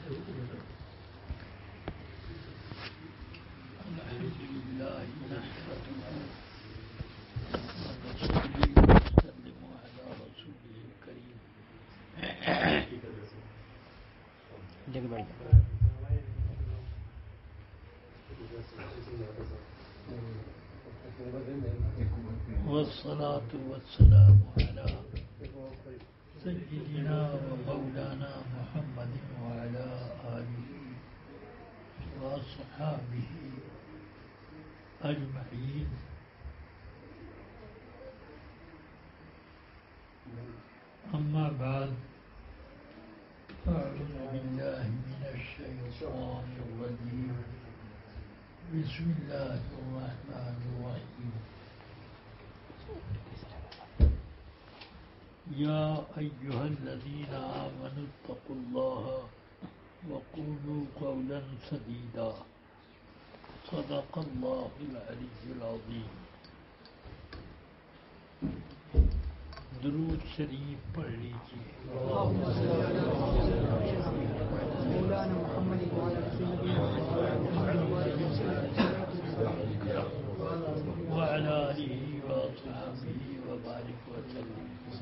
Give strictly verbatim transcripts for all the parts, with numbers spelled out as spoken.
والصلاة والسلام على سيدنا ومولانا محمد وعلى آله وصحابه أجمعين. أما بعد، فأعوذ بالله من الشيطان الرجيم. بسم الله الرحمن الرحيم. يا أيها الذين آمنوا اتقوا الله وقولوا قولا سديدا. صدق الله العلي العظيم. درود شریف پڑھ لیجیے. مولانا محمد وعلى آله وصحبه وبارك وسلم.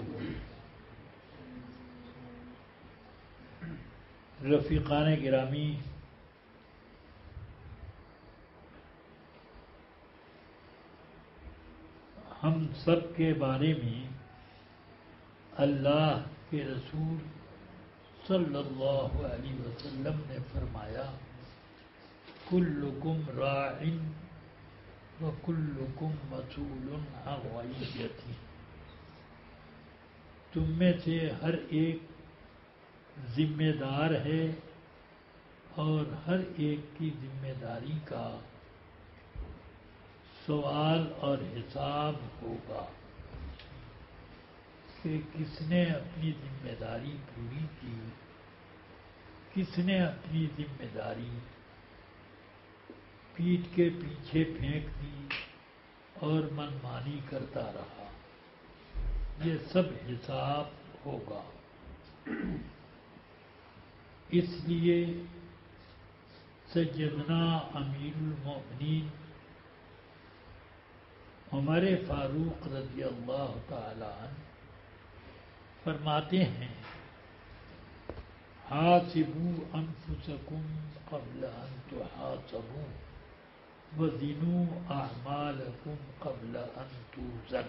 رفیقان گرامی، ہم سب کے بارے میں اللہ کے رسول صلی اللہ علیہ وسلم نے فرمایا: کلکم راع وکلکم مسئول عن رعیتہ. تم میں سے ہر ایک ذمہ دار ہے اور ہر ایک کی ذمہ داری کا سوال اور حساب ہوگا کہ کس نے اپنی ذمہ داری پوری کی، کس نے اپنی ذمہ داری پیٹھ کے پیچھے پھینک دی اور منمانی کرتا رہا. یہ سب حساب ہوگا. اس لیے سیدنا امیر المؤمنین عمر فاروق رضی اللہ تعالی عنہ فرماتے ہیں: حاسبوا انفسکم قبل ان تحاسبوا وزنوا اعمالکم قبل ان توزن.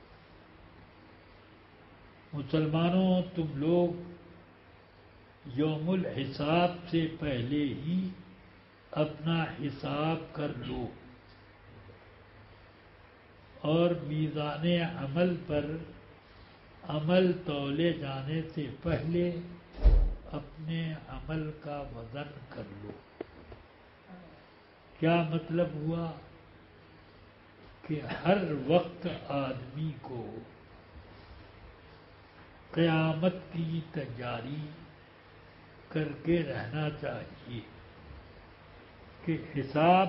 مسلمانوں، تم لوگ یوم الحساب سے پہلے ہی اپنا حساب کر لو اور میزان عمل پر عمل تولے جانے سے پہلے اپنے عمل کا وزن کر لو. کیا مطلب ہوا؟ کہ ہر وقت آدمی کو قیامت کی تیاری کر کے رہنا چاہیے کہ حساب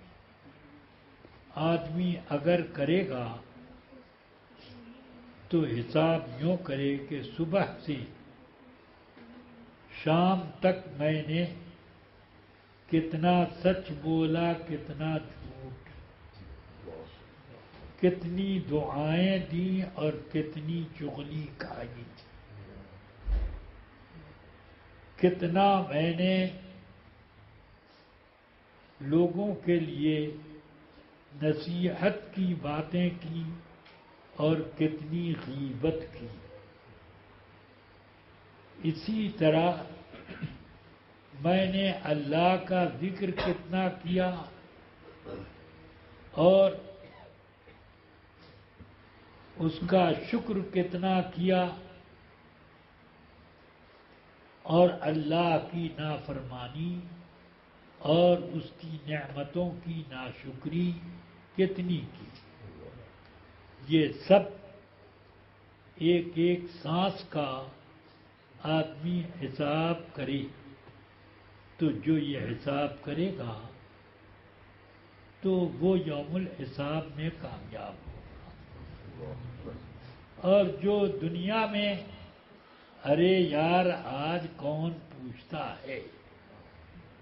آدمی اگر کرے گا تو حساب یوں کرے کہ صبح سے شام تک میں نے کتنا سچ بولا، کتنا جھوٹ، کتنی دعائیں دیں اور کتنی چغلی کھائی، کتنا میں نے لوگوں کے لیے نصیحت کی باتیں کی اور کتنی غیبت کی. اسی طرح میں نے اللہ کا ذکر کتنا کیا اور اس کا شکر کتنا کیا اور اللہ کی نافرمانی اور اس کی نعمتوں کی ناشکری کتنی کی. یہ سب ایک ایک سانس کا آدمی حساب کرے تو جو یہ حساب کرے گا تو وہ یوم الحساب میں کامیاب ہوگا. اور جو دنیا میں ارے یار آج کون پوچھتا ہے،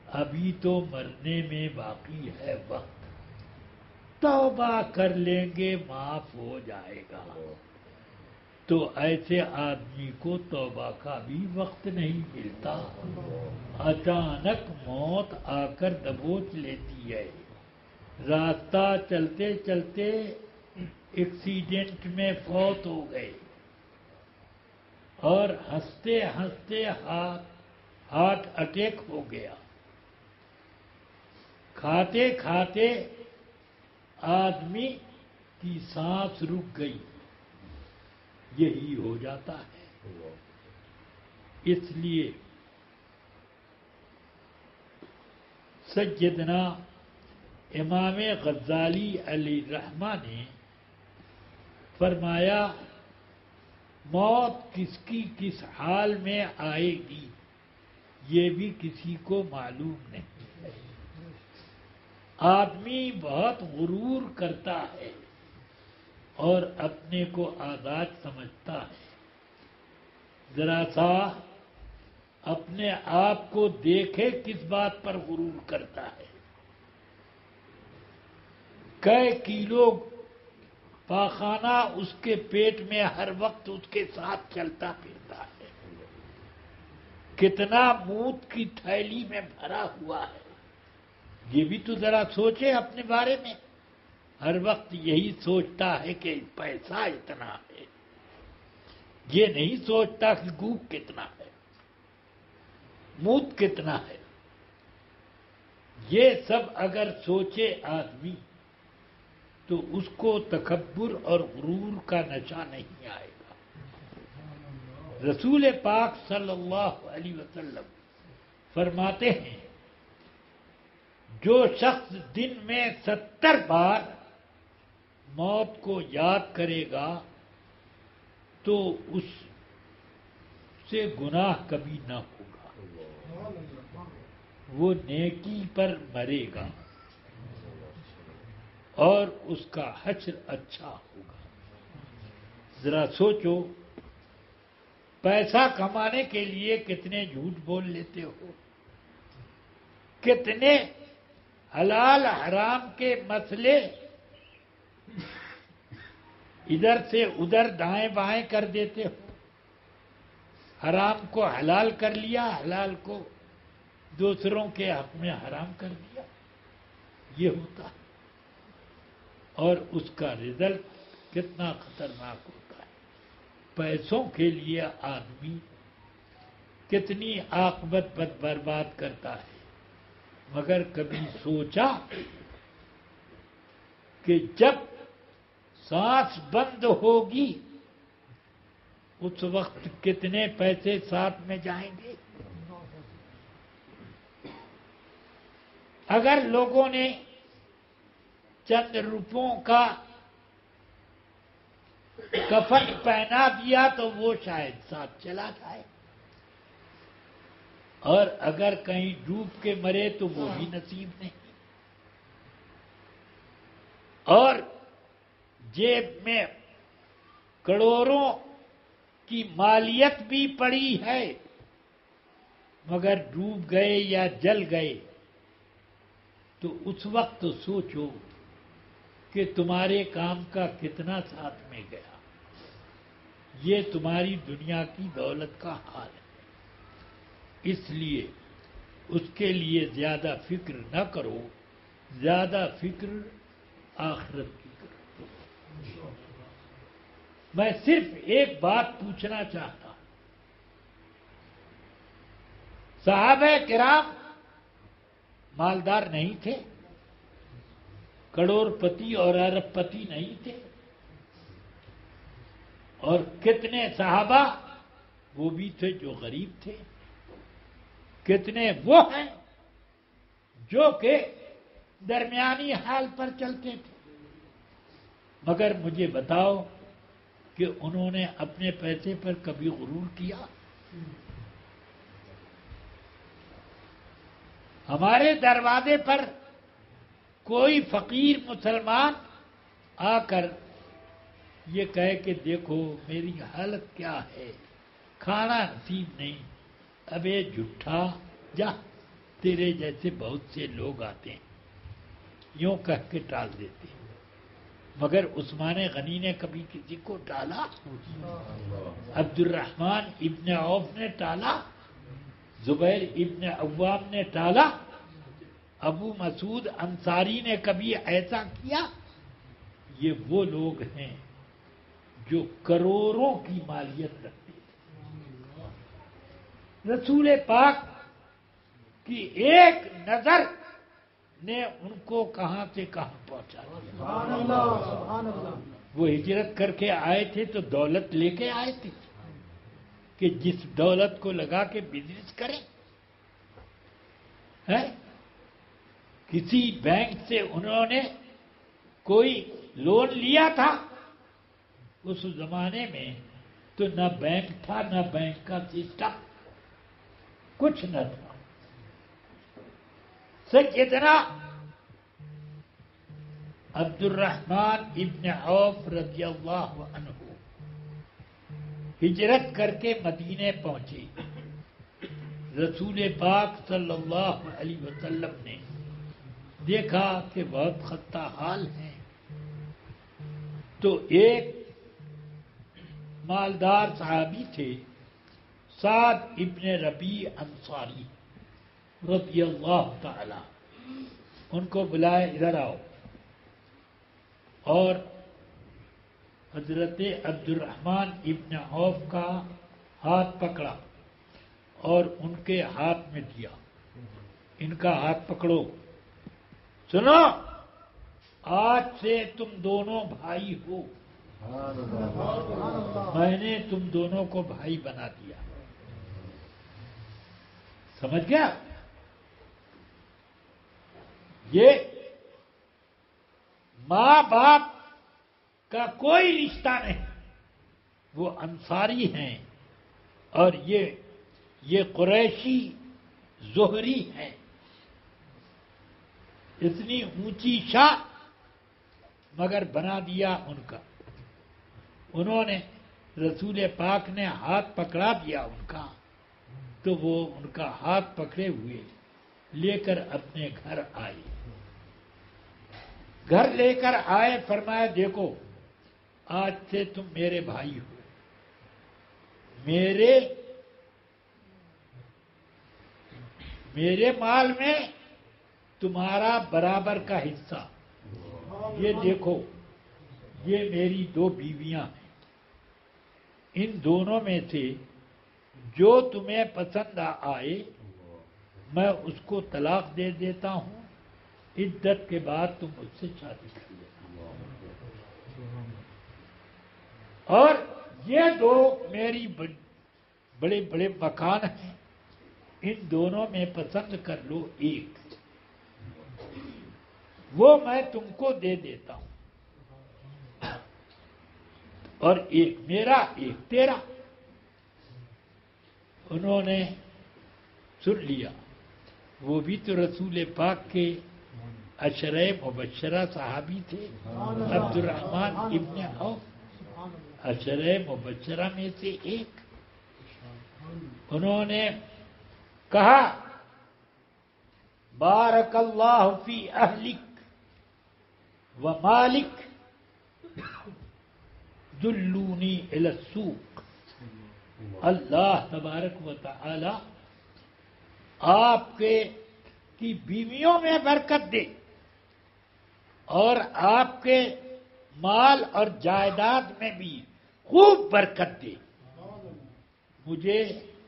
ابھی تو مرنے میں باقی ہے وقت، توبہ کر لیں گے معاف ہو جائے گا. تو ایسے آدمی کو توبہ کا بھی وقت نہیں ملتا، اچانک موت آ کر دبوچ لیتی ہے. راستہ چلتے چلتے ایکسیڈنٹ میں فوت ہو گئے اور ہنستے ہنستے ہارٹ اٹیک ہو گیا. کھاتے کھاتے آدمی کی سانس رک گئی. یہی ہو جاتا ہے. اس لیے سیدنا امام غزالی علیہ الرحمہ نے فرمایا موت کس کی کس حال میں آئے گی یہ بھی کسی کو معلوم نہیں ہے. آدمی بہت غرور کرتا ہے اور اپنے کو آزاد سمجھتا ہے. ذرا سا اپنے آپ کو دیکھے کس بات پر غرور کرتا ہے. کئی کلو پاخانہ اس کے پیٹ میں ہر وقت اس کے ساتھ چلتا پھرتا ہے. کتنا موت کی تھیلی میں بھرا ہوا ہے. یہ بھی تو ذرا سوچے اپنے بارے میں. ہر وقت یہی سوچتا ہے کہ پیسہ اتنا ہے، یہ نہیں سوچتا کہ بھوک کتنا ہے، موت کتنا ہے. یہ سب اگر سوچے آدمی تو اس کو تکبر اور غرور کا نشہ نہیں آئے گا. رسول پاک صلی اللہ علیہ وسلم فرماتے ہیں جو شخص دن میں ستر بار موت کو یاد کرے گا تو اس سے گناہ کبھی نہ ہوگا، وہ نیکی پر مرے گا اور اس کا حشر اچھا ہوگا. ذرا سوچو پیسہ کمانے کے لیے کتنے جھوٹ بول لیتے ہو، کتنے حلال حرام کے مسئلے ادھر سے ادھر دائیں بائیں کر دیتے ہو. حرام کو حلال کر لیا، حلال کو دوسروں کے حق میں حرام کر دیا. یہ ہوتا ہے اور اس کا رزلٹ کتنا خطرناک ہوتا ہے. پیسوں کے لیے آدمی کتنی عاقبت بد برباد کرتا ہے، مگر کبھی سوچا کہ جب سانس بند ہوگی اس وقت کتنے پیسے ساتھ میں جائیں گے. اگر لوگوں نے چند روپوں کا کفن پہنا دیا تو وہ شاید ساتھ چلا جائے، اور اگر کہیں ڈوب کے مرے تو وہ بھی نصیب نہیں. اور جیب میں کروڑوں کی مالیت بھی پڑی ہے مگر ڈوب گئے یا جل گئے تو اس وقت سوچو کہ تمہارے کام کا کتنا ساتھ میں گیا. یہ تمہاری دنیا کی دولت کا حال ہے. اس لیے اس کے لیے زیادہ فکر نہ کرو، زیادہ فکر آخرت کی کرو. میں صرف ایک بات پوچھنا چاہتا ہوں. صحابہ کرام مالدار نہیں تھے، کروڑ پتی اور ارب پتی نہیں تھے، اور کتنے صحابہ وہ بھی تھے جو غریب تھے، کتنے وہ ہیں جو کہ درمیانی حال پر چلتے تھے. مگر مجھے بتاؤ کہ انہوں نے اپنے پیسے پر کبھی غرور کیا؟ ہمارے دروازے پر کوئی فقیر مسلمان آ کر یہ کہے کہ دیکھو میری حالت کیا ہے، کھانا نصیب نہیں، اب یہ جھٹھا جا تیرے جیسے بہت سے لوگ آتے ہیں یوں کہہ کے ٹال دیتے ہیں، مگر عثمان غنی نے کبھی کسی کو ٹالا؟ عبد الرحمن ابن عوف نے ٹالا؟ زبیر ابن عوام نے ٹالا؟ ابو مسعود انصاری نے کبھی ایسا کیا؟ یہ وہ لوگ ہیں جو کروڑوں کی مالیت رکھتے ہیں۔ رسول پاک کی ایک نظر نے ان کو کہاں سے کہاں پہنچا دیا۔ سبحان اللہ سبحان اللہ۔ وہ ہجرت کر کے آئے تھے تو دولت لے کے آئے تھے کہ جس دولت کو لگا کے بزنس کریں، ہے؟ کسی بینک سے انہوں نے کوئی لون لیا تھا؟ اس زمانے میں تو نہ بینک تھا نہ بینک کا سسٹم، کچھ نہ تھا۔ سیدنا عبد الرحمن ابن عوف رضی اللہ عنہ ہجرت کر کے مدینے پہنچے۔ رسول پاک صلی اللہ علیہ وسلم نے دیکھا کہ بہت خستہ حال ہیں، تو ایک مالدار صحابی تھے سعد ابن ربیع انصاری رضی اللہ تعالی، ان کو بلائے ادھر آؤ، اور حضرت عبد الرحمن ابن عوف کا ہاتھ پکڑا اور ان کے ہاتھ میں دیا، ان کا ہاتھ پکڑو، سنو آج سے تم دونوں بھائی ہو، میں نے تم دونوں کو بھائی بنا دیا۔ سمجھ گیا؟ یہ ماں باپ کا کوئی رشتہ نہیں، وہ انصاری ہیں اور یہ یہ قریشی زہری ہیں۔ اتنی اونچی شان مگر بنا دیا ان کا۔ انہوں نے رسول پاک نے ہاتھ پکڑا دیا ان کا، تو وہ ان کا ہاتھ پکڑے ہوئے لے کر اپنے گھر آئے۔ گھر لے کر آئے، فرمایا دیکھو آج سے تم میرے بھائی ہو، میرے میرے مال میں تمہارا برابر کا حصہ، یہ دیکھو یہ میری دو بیویاں ہیں، ان دونوں میں سے جو تمہیں پسند آئے میں اس کو طلاق دے دیتا ہوں، عدت کے بعد تم اس سے شادی کر لینا، اور یہ دو میری بڑے بڑے مکان ہیں، ان دونوں میں پسند کر لو ایک، وہ میں تم کو دے دیتا ہوں، اور ایک میرا ایک تیرا۔ انہوں نے سن لیا، وہ بھی تو رسول پاک کے عشرہ مبشرہ صحابی تھے، عبد الرحمن ابن عوف عشرہ مبشرہ میں سے ایک۔ انہوں نے کہا بارک اللہ فی اہلک و مالک دلونی الی السوق، اللہ تبارک و تعالی آپ کے کی بیویوں میں برکت دے اور آپ کے مال اور جائیداد میں بھی خوب برکت دے، مجھے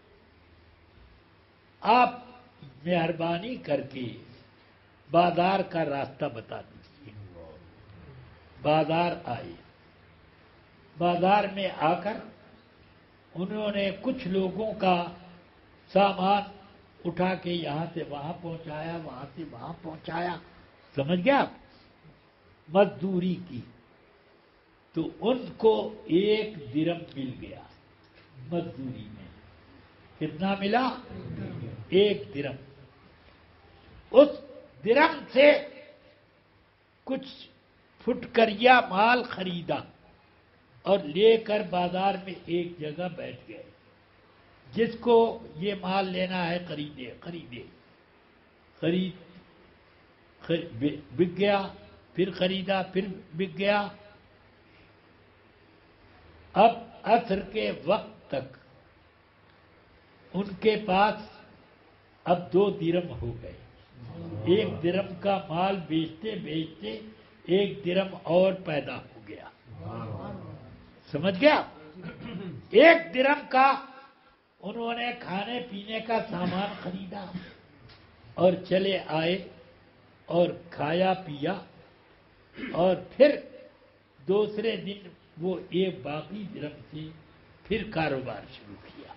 آپ مہربانی کر کے بازار کا راستہ بتا دیجیے۔ بازار آئے، بازار میں آ کر انہوں نے کچھ لوگوں کا سامان اٹھا کے یہاں سے وہاں پہنچایا، وہاں سے وہاں پہنچایا، سمجھ گیا آپ؟ مزدوری کی تو ان کو ایک درم مل گیا مزدوری میں۔ کتنا ملا؟ ایک درم۔ اس درم سے کچھ فٹکریا مال خریدا اور لے کر بازار میں ایک جگہ بیٹھ گئے، جس کو یہ مال لینا ہے خریدے خریدے۔ خرید بک گیا، پھر خریدا، پھر بک گیا. اب عصر کے وقت تک ان کے پاس اب دو درم ہو گئے. ایک درم کا مال بیچتے بیچتے ایک درم اور پیدا ہو گیا. سمجھ گیا؟ ایک درم کا انہوں نے کھانے پینے کا سامان خریدا اور چلے آئے اور کھایا پیا، اور پھر دوسرے دن وہ ایک باقی درم سے پھر کاروبار شروع کیا.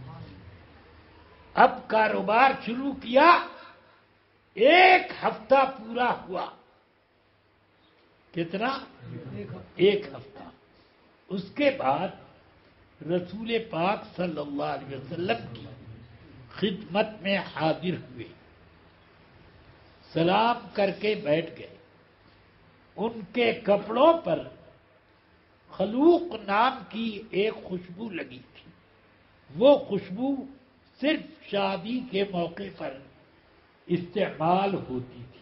اب کاروبار شروع کیا، ایک ہفتہ پورا ہوا. کتنا؟ ایک ہفتہ. اس کے بعد رسول پاک صلی اللہ علیہ وسلم کی خدمت میں حاضر ہوئے، سلام کر کے بیٹھ گئے. ان کے کپڑوں پر خلوق نام کی ایک خوشبو لگی تھی. وہ خوشبو صرف شادی کے موقع پر استعمال ہوتی تھی.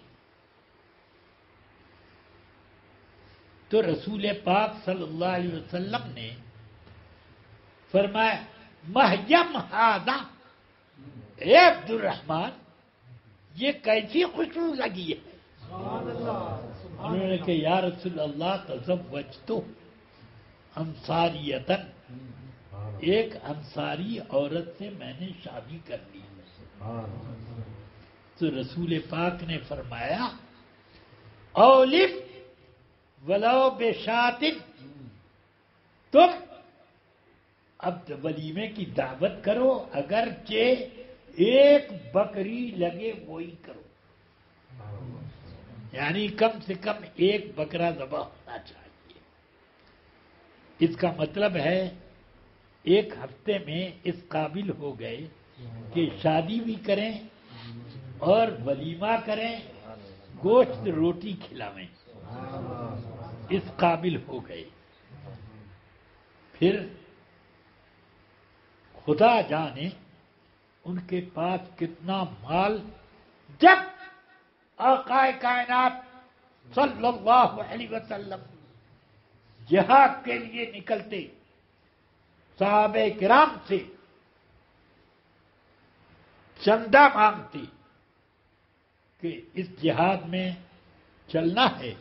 تو رسول پاک صلی اللہ علیہ وسلم نے فرمایا مہیم ہذا، اے عبد الرحمن یہ کیسی خوشبو لگی ہے؟ انہوں نے کہا یا رسول اللہ تزوجت انصاریتن، ایک انصاری عورت سے میں نے شادی کر لی. تو رسول پاک نے فرمایا اولف ولو بشاتن، تم اب ولیمے کی دعوت کرو، اگرچہ ایک بکری لگے وہی کرو. یعنی کم سے کم ایک بکرا ذبح ہونا چاہیے. اس کا مطلب ہے ایک ہفتے میں اس قابل ہو گئے کہ شادی بھی کریں اور ولیمہ کریں، گوشت روٹی کھلاویں. اس قابل ہو گئے. پھر خدا جانے ان کے پاس کتنا مال. جب آقا کائنات صلی اللہ علیہ وسلم جہاد کے لیے نکلتے، صحابہ کرام سے چندہ مانگتے کہ اس جہاد میں چلنا ہے،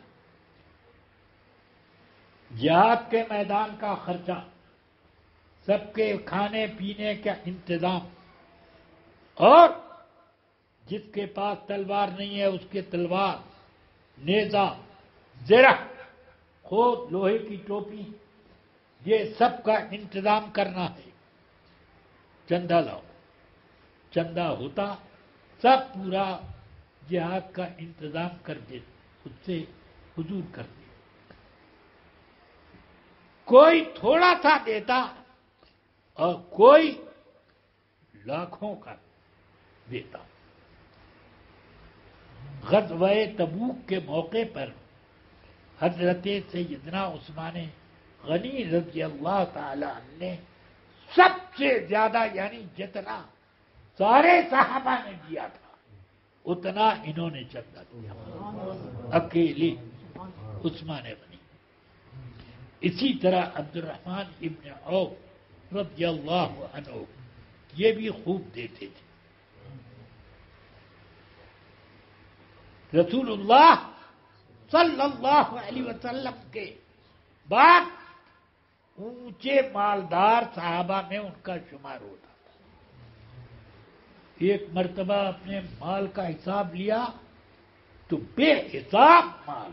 جہاد کے میدان کا خرچہ، سب کے کھانے پینے کا انتظام، اور جس کے پاس تلوار نہیں ہے اس کے تلوار، نیزہ، زرہ، خود لوہے کی ٹوپی، یہ سب کا انتظام کرنا ہے. چندہ لاؤ. چندہ ہوتا، سب پورا جہاد کا انتظام کر دے، خود سے حضور کر دے. کوئی تھوڑا سا دیتا اور کوئی لاکھوں کا دیتا. غزوہ تبوک کے موقع پر حضرت سیدنا عثمان غنی رضی اللہ تعالی عنہ نے سب سے زیادہ، یعنی جتنا سارے صحابہ نے دیا تھا اتنا انہوں نے چندہ دیا اکیلے عثمان غنی. اسی طرح عبد الرحمن ابن عوف رضی اللہ عنہ یہ بھی خوب دیتے تھے. رسول اللہ صلی اللہ علیہ وسلم کے بعد اونچے مالدار صحابہ میں ان کا شمار ہوتا تھا. ایک مرتبہ اپنے مال کا حساب لیا تو بے حساب مال،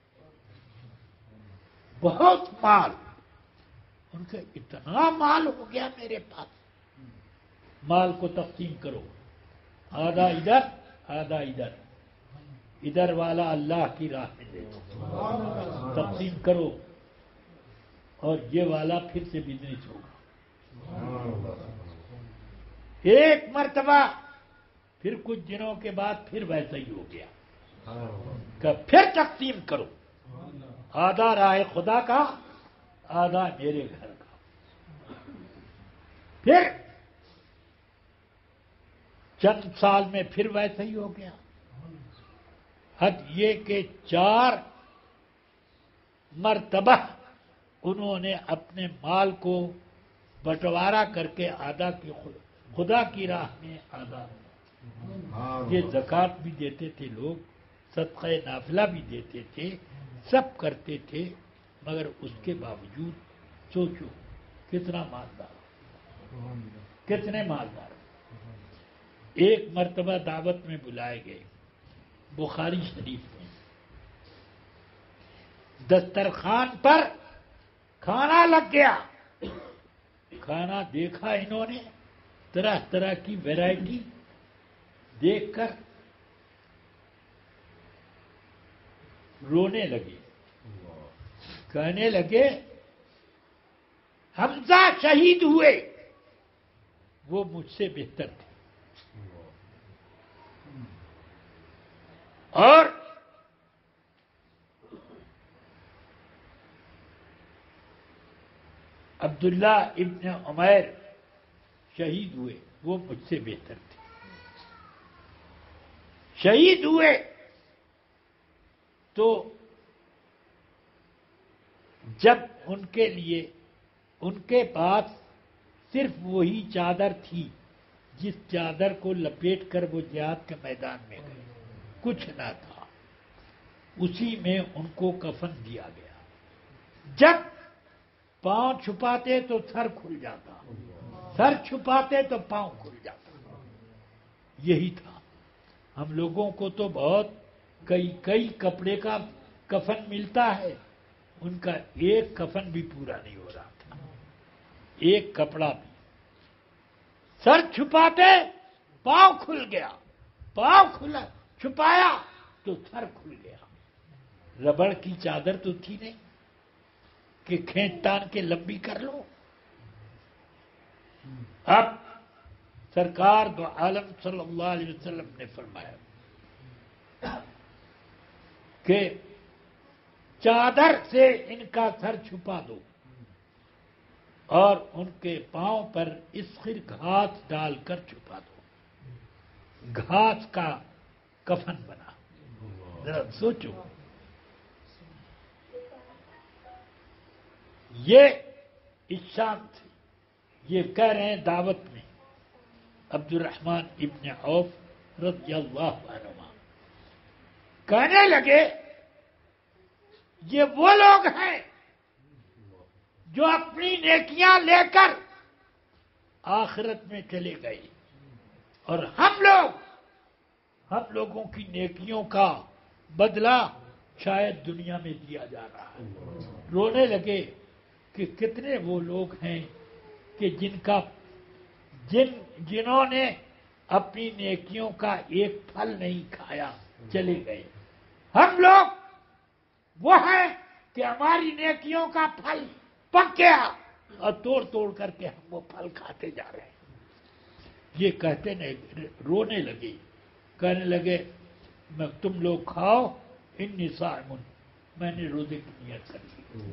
بہت مال. ان کا اتنا مال ہو گیا میرے پاس. مال کو تقسیم کرو، آدھا ادھر آدھا ادھر، ادھر والا اللہ کی راہ میں دے دو، تقسیم کرو، اور یہ والا پھر سے بزنس ہوگا. ایک مرتبہ پھر کچھ دنوں کے بعد پھر ویسا ہی ہو گیا کہ پھر تقسیم کرو، آدھا راہ خدا کا، آدھا میرے گھر کا. پھر چند سال میں پھر ویسا ہی ہو گیا. حد یہ کہ چار مرتبہ انہوں نے اپنے مال کو بٹوارا کر کے آدھا کی خدا کی راہ میں آدھا، یہ زکوٰۃ بھی دیتے تھے لوگ، صدقہ نافلہ بھی دیتے تھے، سب کرتے تھے، مگر اس کے باوجود سوچو کتنا مالدار، کتنے مالدار۔ ایک مرتبہ دعوت میں بلائے گئے، بخاری شریف میں، دسترخوان پر کھانا لگ گیا، کھانا دیکھا انہوں نے، طرح طرح کی ویرائٹی دیکھ کر رونے لگے، کہنے لگے حمزہ شہید ہوئے، وہ مجھ سے بہتر تھے، اور عبداللہ ابن عمیر شہید ہوئے، وہ مجھ سے بہتر تھے، شہید ہوئے تو جب ان کے لیے ان کے پاس صرف وہی چادر تھی جس چادر کو لپیٹ کر وہ جہاد کے میدان میں گئے، کچھ نہ تھا، اسی میں ان کو کفن دیا گیا، جب پاؤں چھپاتے تو سر کھل جاتا، سر چھپاتے تو پاؤں کھل جاتا، یہی تھا۔ ہم لوگوں کو تو بہت کئی کئی کپڑے کا کفن ملتا ہے، ان کا ایک کفن بھی پورا نہیں ہو رہا تھا، ایک کپڑا بھی، سر چھپاتے پاؤں کھل گیا، پاؤں کھلا چھپایا تو سر کھل گیا، ربڑ کی چادر تو تھی نہیں کہ کھینچ تان کے لمبی کر لو۔ اب سرکار دو عالم صلی اللہ علیہ وسلم نے فرمایا کہ چادر سے ان کا سر چھپا دو اور ان کے پاؤں پر اسخر گھاس ڈال کر چھپا دو، گھاس کا کفن بنا۔ ذرا سوچو، یہ اشان تھے، یہ کہہ رہے ہیں دعوت میں عبد الرحمن ابن عوف رضی اللہ عنہ، کہنے لگے یہ وہ لوگ ہیں جو اپنی نیکیاں لے کر آخرت میں چلے گئے، اور ہم لوگ ہم لوگوں کی نیکیوں کا بدلہ شاید دنیا میں دیا جا رہا ہے۔ رونے لگے کہ کتنے وہ لوگ ہیں کہ جن کا جن جنہوں نے اپنی نیکیوں کا ایک پھل نہیں کھایا، چلے گئے، ہم لوگ وہ ہیں کہ ہماری نیکیوں کا پھل پک گیا اور توڑ توڑ کر کے ہم وہ پھل کھاتے جا رہے ہیں۔ یہ کہتے نہیں، رونے لگے، کہنے لگے میں تم لوگ کھاؤ، انی صائم، میں نے روزے کی نیت کر لی،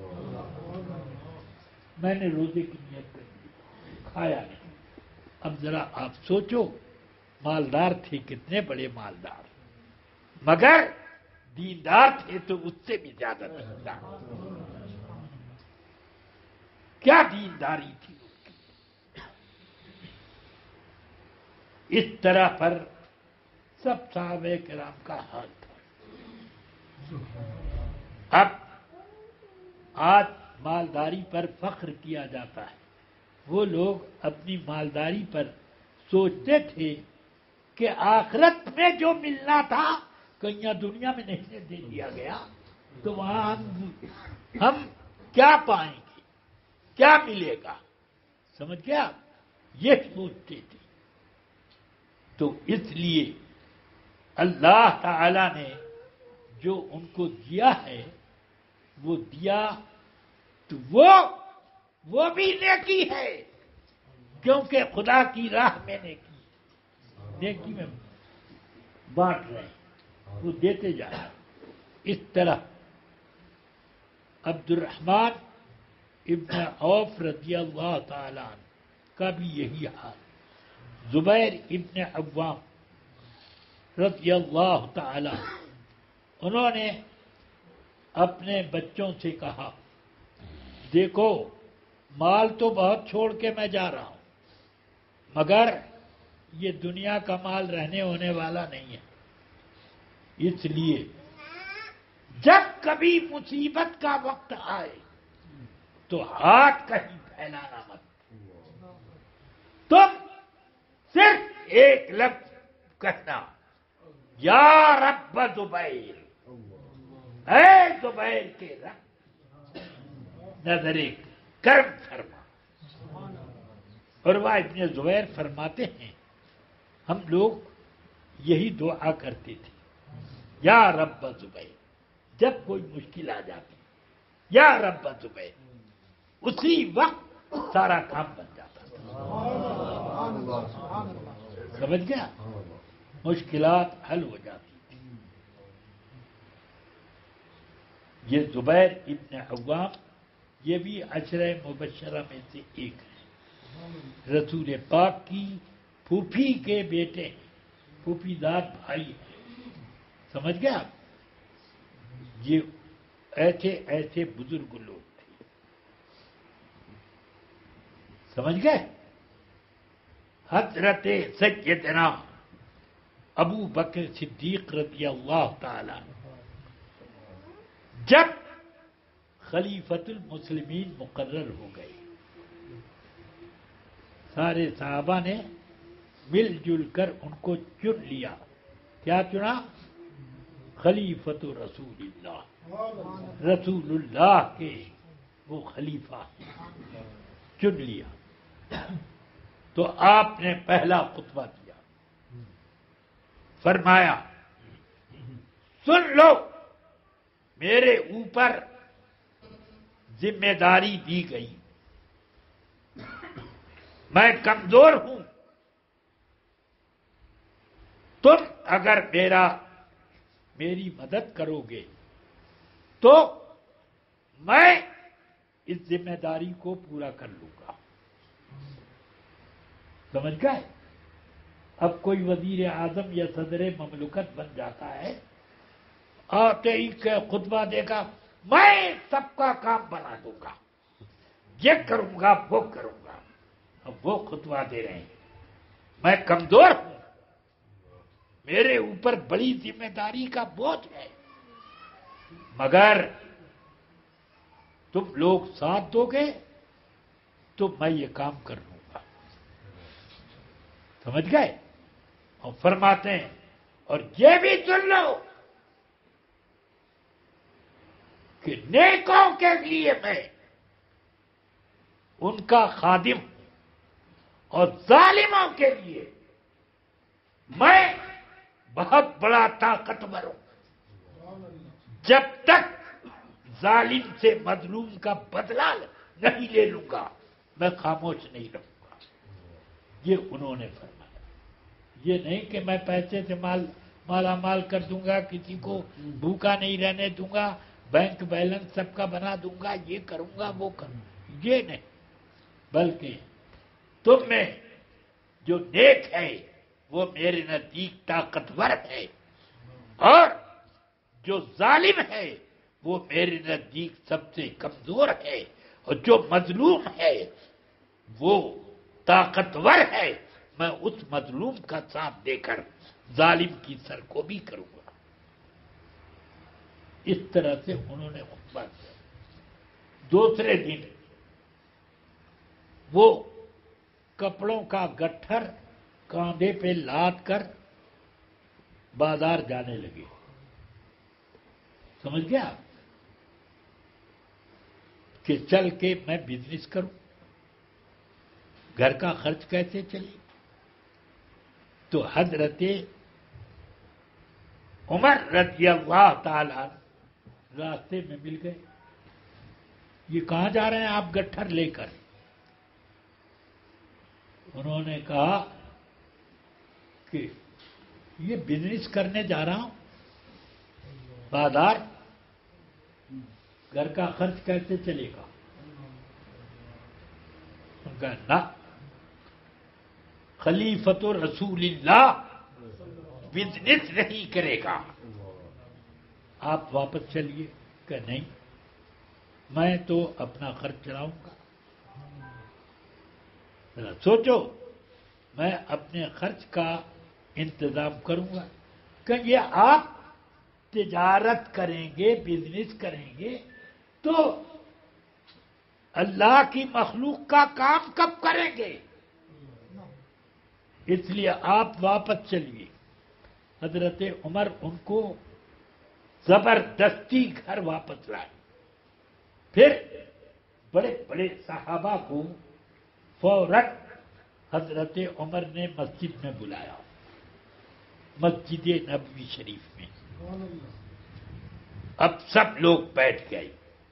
میں نے روزے کی نیت کر لی، کھایا نہیں۔ اب ذرا آپ سوچو، مالدار تھے، کتنے بڑے مالدار، مگر دیندار تھے تو اس سے بھی زیادہ دیندار، کیا دینداری تھی ان کی۔ اس طرح پر سب صحابہ کرام کا حال تھا۔ اب آج مالداری پر فخر کیا جاتا ہے، وہ لوگ اپنی مالداری پر سوچتے تھے کہ آخرت میں جو ملنا تھا کہیں دنیا میں نہیں دے دیا گیا تو وہاں ہم ہم کیا پائیں گے، کیا ملے گا، سمجھ گیا، یہ سوچتے تھے۔ تو اس لیے اللہ تعالی نے جو ان کو دیا ہے وہ دیا تو وہ وہ بھی نیکی ہے، کیونکہ خدا کی راہ میں نیکی نیکی میں بانٹ رہے ہیں، وہ دیتے جا رہے ہیں۔ اس طرح عبد الرحمن ابن عوف رضی اللہ تعالی عنہ کا بھی یہی حال، زبیر ابن عوام رضی اللہ تعالی عنہ انہوں نے اپنے بچوں سے کہا دیکھو مال تو بہت چھوڑ کے میں جا رہا ہوں مگر یہ دنیا کا مال رہنے ہونے والا نہیں ہے، اس لیے جب کبھی مصیبت کا وقت آئے تو ہاتھ کہیں پھیلانا مت، تم صرف ایک لفظ کہنا یا رب زبیر، اے زبیر کے رب نظر کرم فرما۔ عروہ ابن زبیر فرماتے ہیں ہم لوگ یہی دعا کرتے تھے یا رب زبیر، جب کوئی مشکل آ جاتی یا رب زبیر، اسی وقت سارا کام بن جاتا تھا۔ سمجھ گیا؟ مشکلات حل ہو جاتی تھی۔ یہ زبیر ابن عوام یہ بھی عشرہ مبشرہ میں سے ایک ہے، رسول پاک کی پھوپھی کے بیٹے ہیں، پھوپھی دار بھائی ہیں۔ سمجھ گیا؟ یہ ایسے ایسے بزرگ لوگ تھے، سمجھ گئے؟ حضرت سیدنا ابو بکر صدیق رضی اللہ تعالی جب خلیفۃ المسلمین مقرر ہو گئے، سارے صحابہ نے مل جل کر ان کو چن لیا۔ کیا چنا؟ خلیفۃ رسول اللہ، رسول اللہ کے وہ خلیفہ چن لیا۔ تو آپ نے پہلا خطبہ دیا، فرمایا سن لو میرے اوپر ذمہ داری دی گئی، میں کمزور ہوں، تم اگر میرا میری مدد کرو گے تو میں اس ذمہ داری کو پورا کر لوں گا۔ سمجھ گئے؟ اب کوئی وزیر اعظم یا صدر مملکت بن جاتا ہے، آتے ہی کہ خطبہ دے گا میں سب کا کام بنا دوں گا، یہ کروں گا وہ کروں گا۔ اب وہ خطبہ دے رہے ہیں میں کمزور ہوں، میرے اوپر بڑی ذمہ داری کا بوجھ ہے، مگر تم لوگ ساتھ دو گے تو میں یہ کام کر لوں گا۔ سمجھ گئے؟ اور فرماتے ہیں اور یہ بھی سن لو کہ نیکوں کے لیے میں ان کا خادم ہوں اور ظالموں کے لیے میں بہت بڑا طاقتور ہوں۔ جب تک ظالم سے مظلوم کا بدلہ نہیں لے لوں گا میں خاموش نہیں رہوں گا۔ یہ انہوں نے فرمایا، یہ نہیں کہ میں پیسے سے مال مالا مال کر دوں گا، کسی کو بھوکا نہیں رہنے دوں گا، بینک بیلنس سب کا بنا دوں گا، یہ کروں گا وہ کروں گا، یہ نہیں، بلکہ تم میں جو نیک ہے وہ میرے نزدیک طاقتور ہے، اور جو ظالم ہے وہ میرے نزدیک سب سے کمزور ہے، اور جو مظلوم ہے وہ طاقتور ہے، میں اس مظلوم کا ساتھ دے کر ظالم کی سر کو بھی کروں گا۔ اس طرح سے انہوں نے خطبہ دیا۔ دوسرے دن وہ کپڑوں کا گٹھر کاندھے پہ لاد کر بازار جانے لگے۔ سمجھ گیا؟ کہ چل کے میں بزنس کروں، گھر کا خرچ کیسے چلے؟ تو حضرت عمر رضی اللہ تعالی راستے میں مل گئے۔ یہ کہاں جا رہے ہیں آپ گٹھر لے کر؟ انہوں نے کہا کہ یہ بزنس کرنے جا رہا ہوں، بازار، گھر کا خرچ کیسے چلے گا؟ ان کا نہ، خلیفۃ رسول اللہ بزنس نہیں کرے گا، آپ واپس چلیے کہ نہیں میں تو اپنا خرچ چلاؤں گا. ذرا سوچو میں اپنے خرچ کا انتظام کروں گا. کہ یہ آپ تجارت کریں گے بزنس کریں گے تو اللہ کی مخلوق کا کام کب کریں گے؟ اس لیے آپ واپس چلیے. حضرت عمر ان کو زبردستی گھر واپس لائے. پھر بڑے بڑے صحابہ کو فوراً حضرت عمر نے مسجد میں بلایا، مسجد نبوی شریف میں. اب سب لوگ بیٹھ گئے.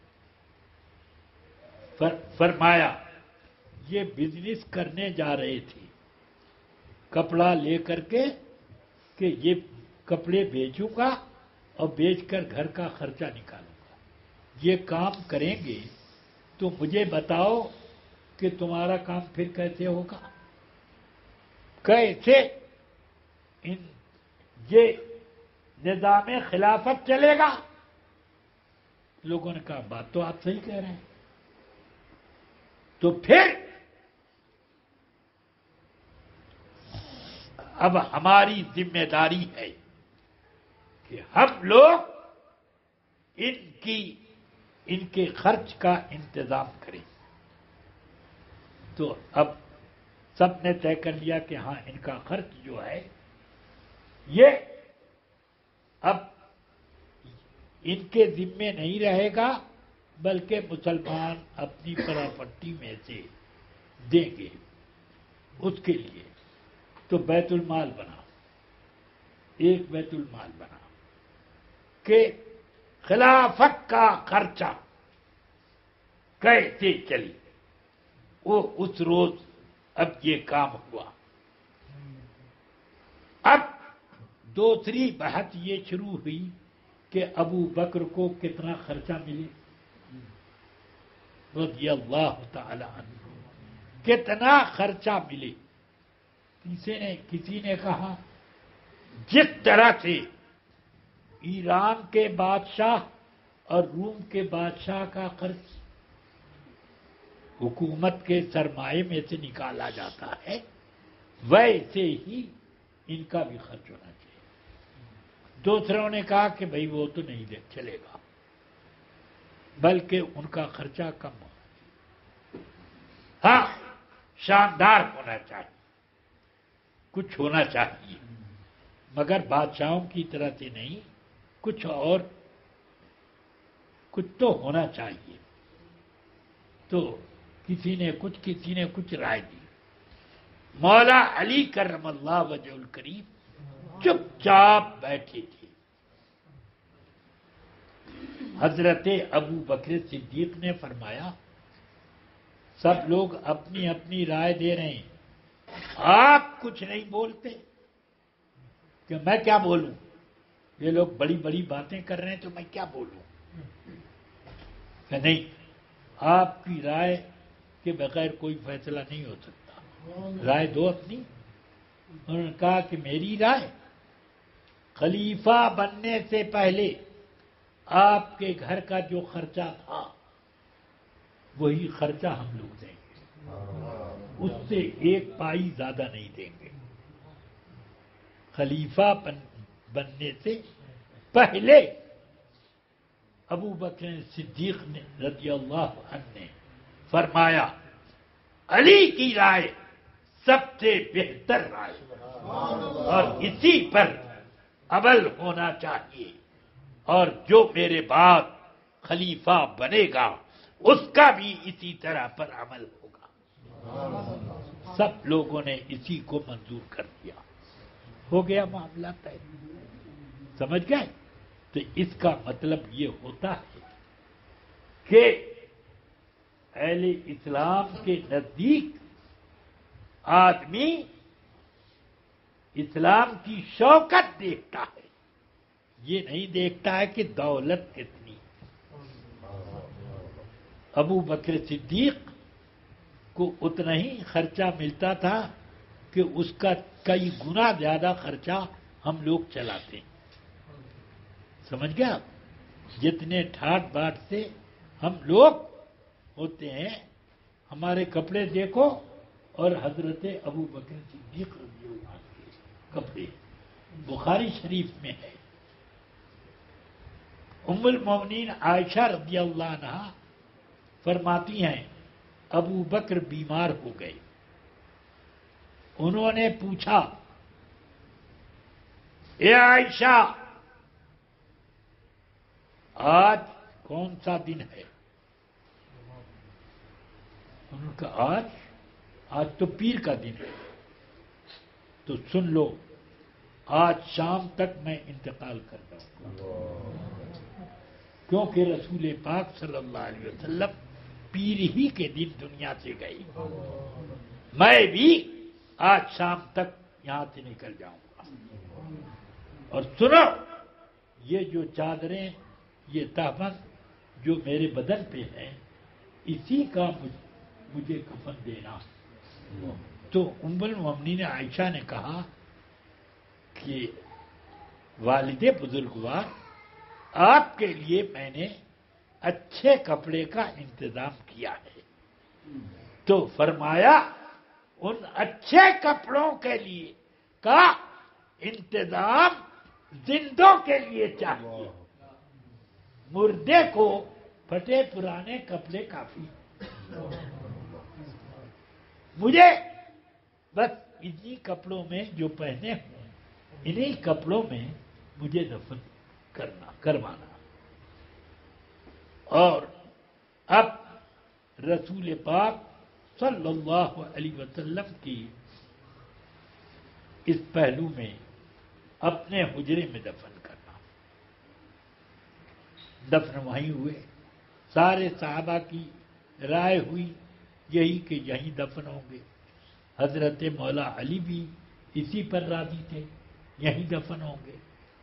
فرمایا یہ بزنس کرنے جا رہے تھے کپڑا لے کر کے کہ یہ کپڑے بیچوں گا اور بیچ کر گھر کا خرچہ نکالوں گا. یہ کام کریں گے تو مجھے بتاؤ کہ تمہارا کام پھر کیسے ہوگا، کیسے ان یہ نظام خلافت چلے گا؟ لوگوں نے کہا بات تو آپ صحیح کہہ رہے ہیں. تو پھر اب ہماری ذمہ داری ہے کہ ہم لوگ ان کی ان کے خرچ کا انتظام کریں. تو اب سب نے طے کر لیا کہ ہاں ان کا خرچ جو ہے یہ اب ان کے ذمے نہیں رہے گا بلکہ مسلمان اپنی پراپرٹی میں سے دیں گے. اس کے لیے تو بیت المال بنا، ایک بیت المال بنا کہ خلافت کا خرچہ کیسے چلی. وہ اس روز اب یہ کام ہوا. اب دوسری بحث یہ شروع ہوئی کہ ابو بکر کو کتنا خرچہ ملے رضی اللہ تعالی عنہ، کتنا خرچہ ملے. کسی نے کسی نے کہا جس طرح سے ایران کے بادشاہ اور روم کے بادشاہ کا خرچ حکومت کے سرمایے میں سے نکالا جاتا ہے ویسے ہی ان کا بھی خرچ ہونا چاہیے. دوسروں نے کہا کہ بھئی وہ تو نہیں دے چلے گا بلکہ ان کا خرچہ کم ہونا چاہیے. ہاں شاندار ہونا چاہیے، کچھ ہونا چاہیے مگر بادشاہوں کی طرح سے نہیں، کچھ اور کچھ تو ہونا چاہیے. تو کسی نے کچھ کسی نے کچھ رائے دی. مولا علی کرم اللہ وجہ الکریم چپ چاپ بیٹھے تھے. حضرت ابو بکر صدیق نے فرمایا سب لوگ اپنی اپنی رائے دے رہے ہیں، آپ کچھ نہیں بولتے کہ میں کیا بولوں؟ یہ لوگ بڑی بڑی باتیں کر رہے ہیں تو میں کیا بولوں؟ کہ نہیں، آپ کی رائے کے بغیر کوئی فیصلہ نہیں ہو سکتا، رائے دو اپنی. انہوں نے کہا کہ میری رائے خلیفہ بننے سے پہلے آپ کے گھر کا جو خرچہ تھا وہی خرچہ ہم لوگ دیں گے، اس سے ایک پائی زیادہ نہیں دیں گے. خلیفہ بن بننے سے پہلے ابو بکر صدیق نے رضی اللہ عنہ نے فرمایا علی کی رائے سب سے بہتر رائے اور اسی پر عمل ہونا چاہیے، اور جو میرے بعد خلیفہ بنے گا اس کا بھی اسی طرح پر عمل ہوگا. سب لوگوں نے اسی کو منظور کر دیا، ہو گیا معاملہ طے. سمجھ گئے؟ تو اس کا مطلب یہ ہوتا ہے کہ اہل اسلام کے نزدیک آدمی اسلام کی شوکت دیکھتا ہے، یہ نہیں دیکھتا ہے کہ دولت کتنی. ابو بکر صدیق کو اتنا ہی خرچہ ملتا تھا کہ اس کا کئی گنا زیادہ خرچہ ہم لوگ چلاتے ہیں. سمجھ گیا؟ جتنے ٹھاٹ باٹ سے ہم لوگ ہوتے ہیں، ہمارے کپڑے دیکھو اور حضرت ابو بکر صدیق رضی اللہ عنہ کے کپڑے بخاری شریف میں ہے۔ ام المومنین عائشہ رضی اللہ عنہ فرماتی ہیں ابو بکر بیمار ہو گئے، انہوں نے پوچھا اے عائشہ آج کون سا دن ہے؟ انہوں نے کہا آج آج تو پیر کا دن ہے۔ تو سن لو آج شام تک میں انتقال کر جاؤں گا، کیونکہ رسول پاک صلی اللہ علیہ وسلم پیر ہی کے دن دنیا سے گئی، میں بھی آج شام تک یہاں سے نکل جاؤں گا۔ اور سنو یہ جو چادریں، یہ تہمت جو میرے بدن پہ ہے، اسی کا مجھے کفن دینا۔ تو ام المومنین عائشہ نے کہا کہ والد بزرگوار آپ کے لیے میں نے اچھے کپڑے کا انتظام کیا ہے۔ تو فرمایا ان اچھے کپڑوں کے لیے کا انتظام زندوں کے لیے چاہیے، مردے کو پھٹے پرانے کپڑے کافی، مجھے بس انہی کپڑوں میں جو پہنے ہوں انہی کپڑوں میں مجھے دفن کرنا کروانا۔ اور اب رسول پاک صلی اللہ علیہ وسلم کی اس پہلو میں اپنے حجرے میں دفن کرنا، دفن وہیں ہوئے، سارے صحابہ کی رائے ہوئی یہی کہ یہیں دفن ہوں گے، حضرت مولا علی بھی اسی پر راضی تھے یہیں دفن ہوں گے۔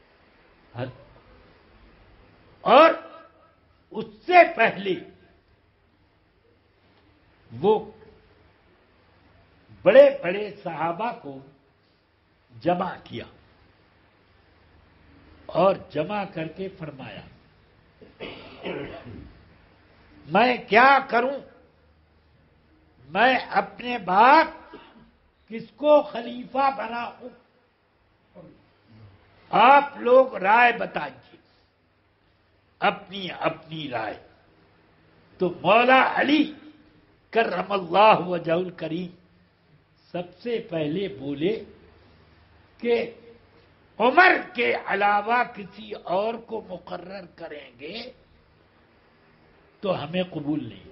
اور اس سے پہلے وہ بڑے بڑے صحابہ کو جمع کیا اور جمع کر کے فرمایا میں کیا کروں، میں اپنے بعد کس کو خلیفہ بناؤں، آپ لوگ رائے بتائیے، اپنی اپنی رائے۔ تو مولا علی کرم اللہ وجہ الکریم سب سے پہلے بولے کہ عمر کے علاوہ کسی اور کو مقرر کریں گے تو ہمیں قبول نہیں،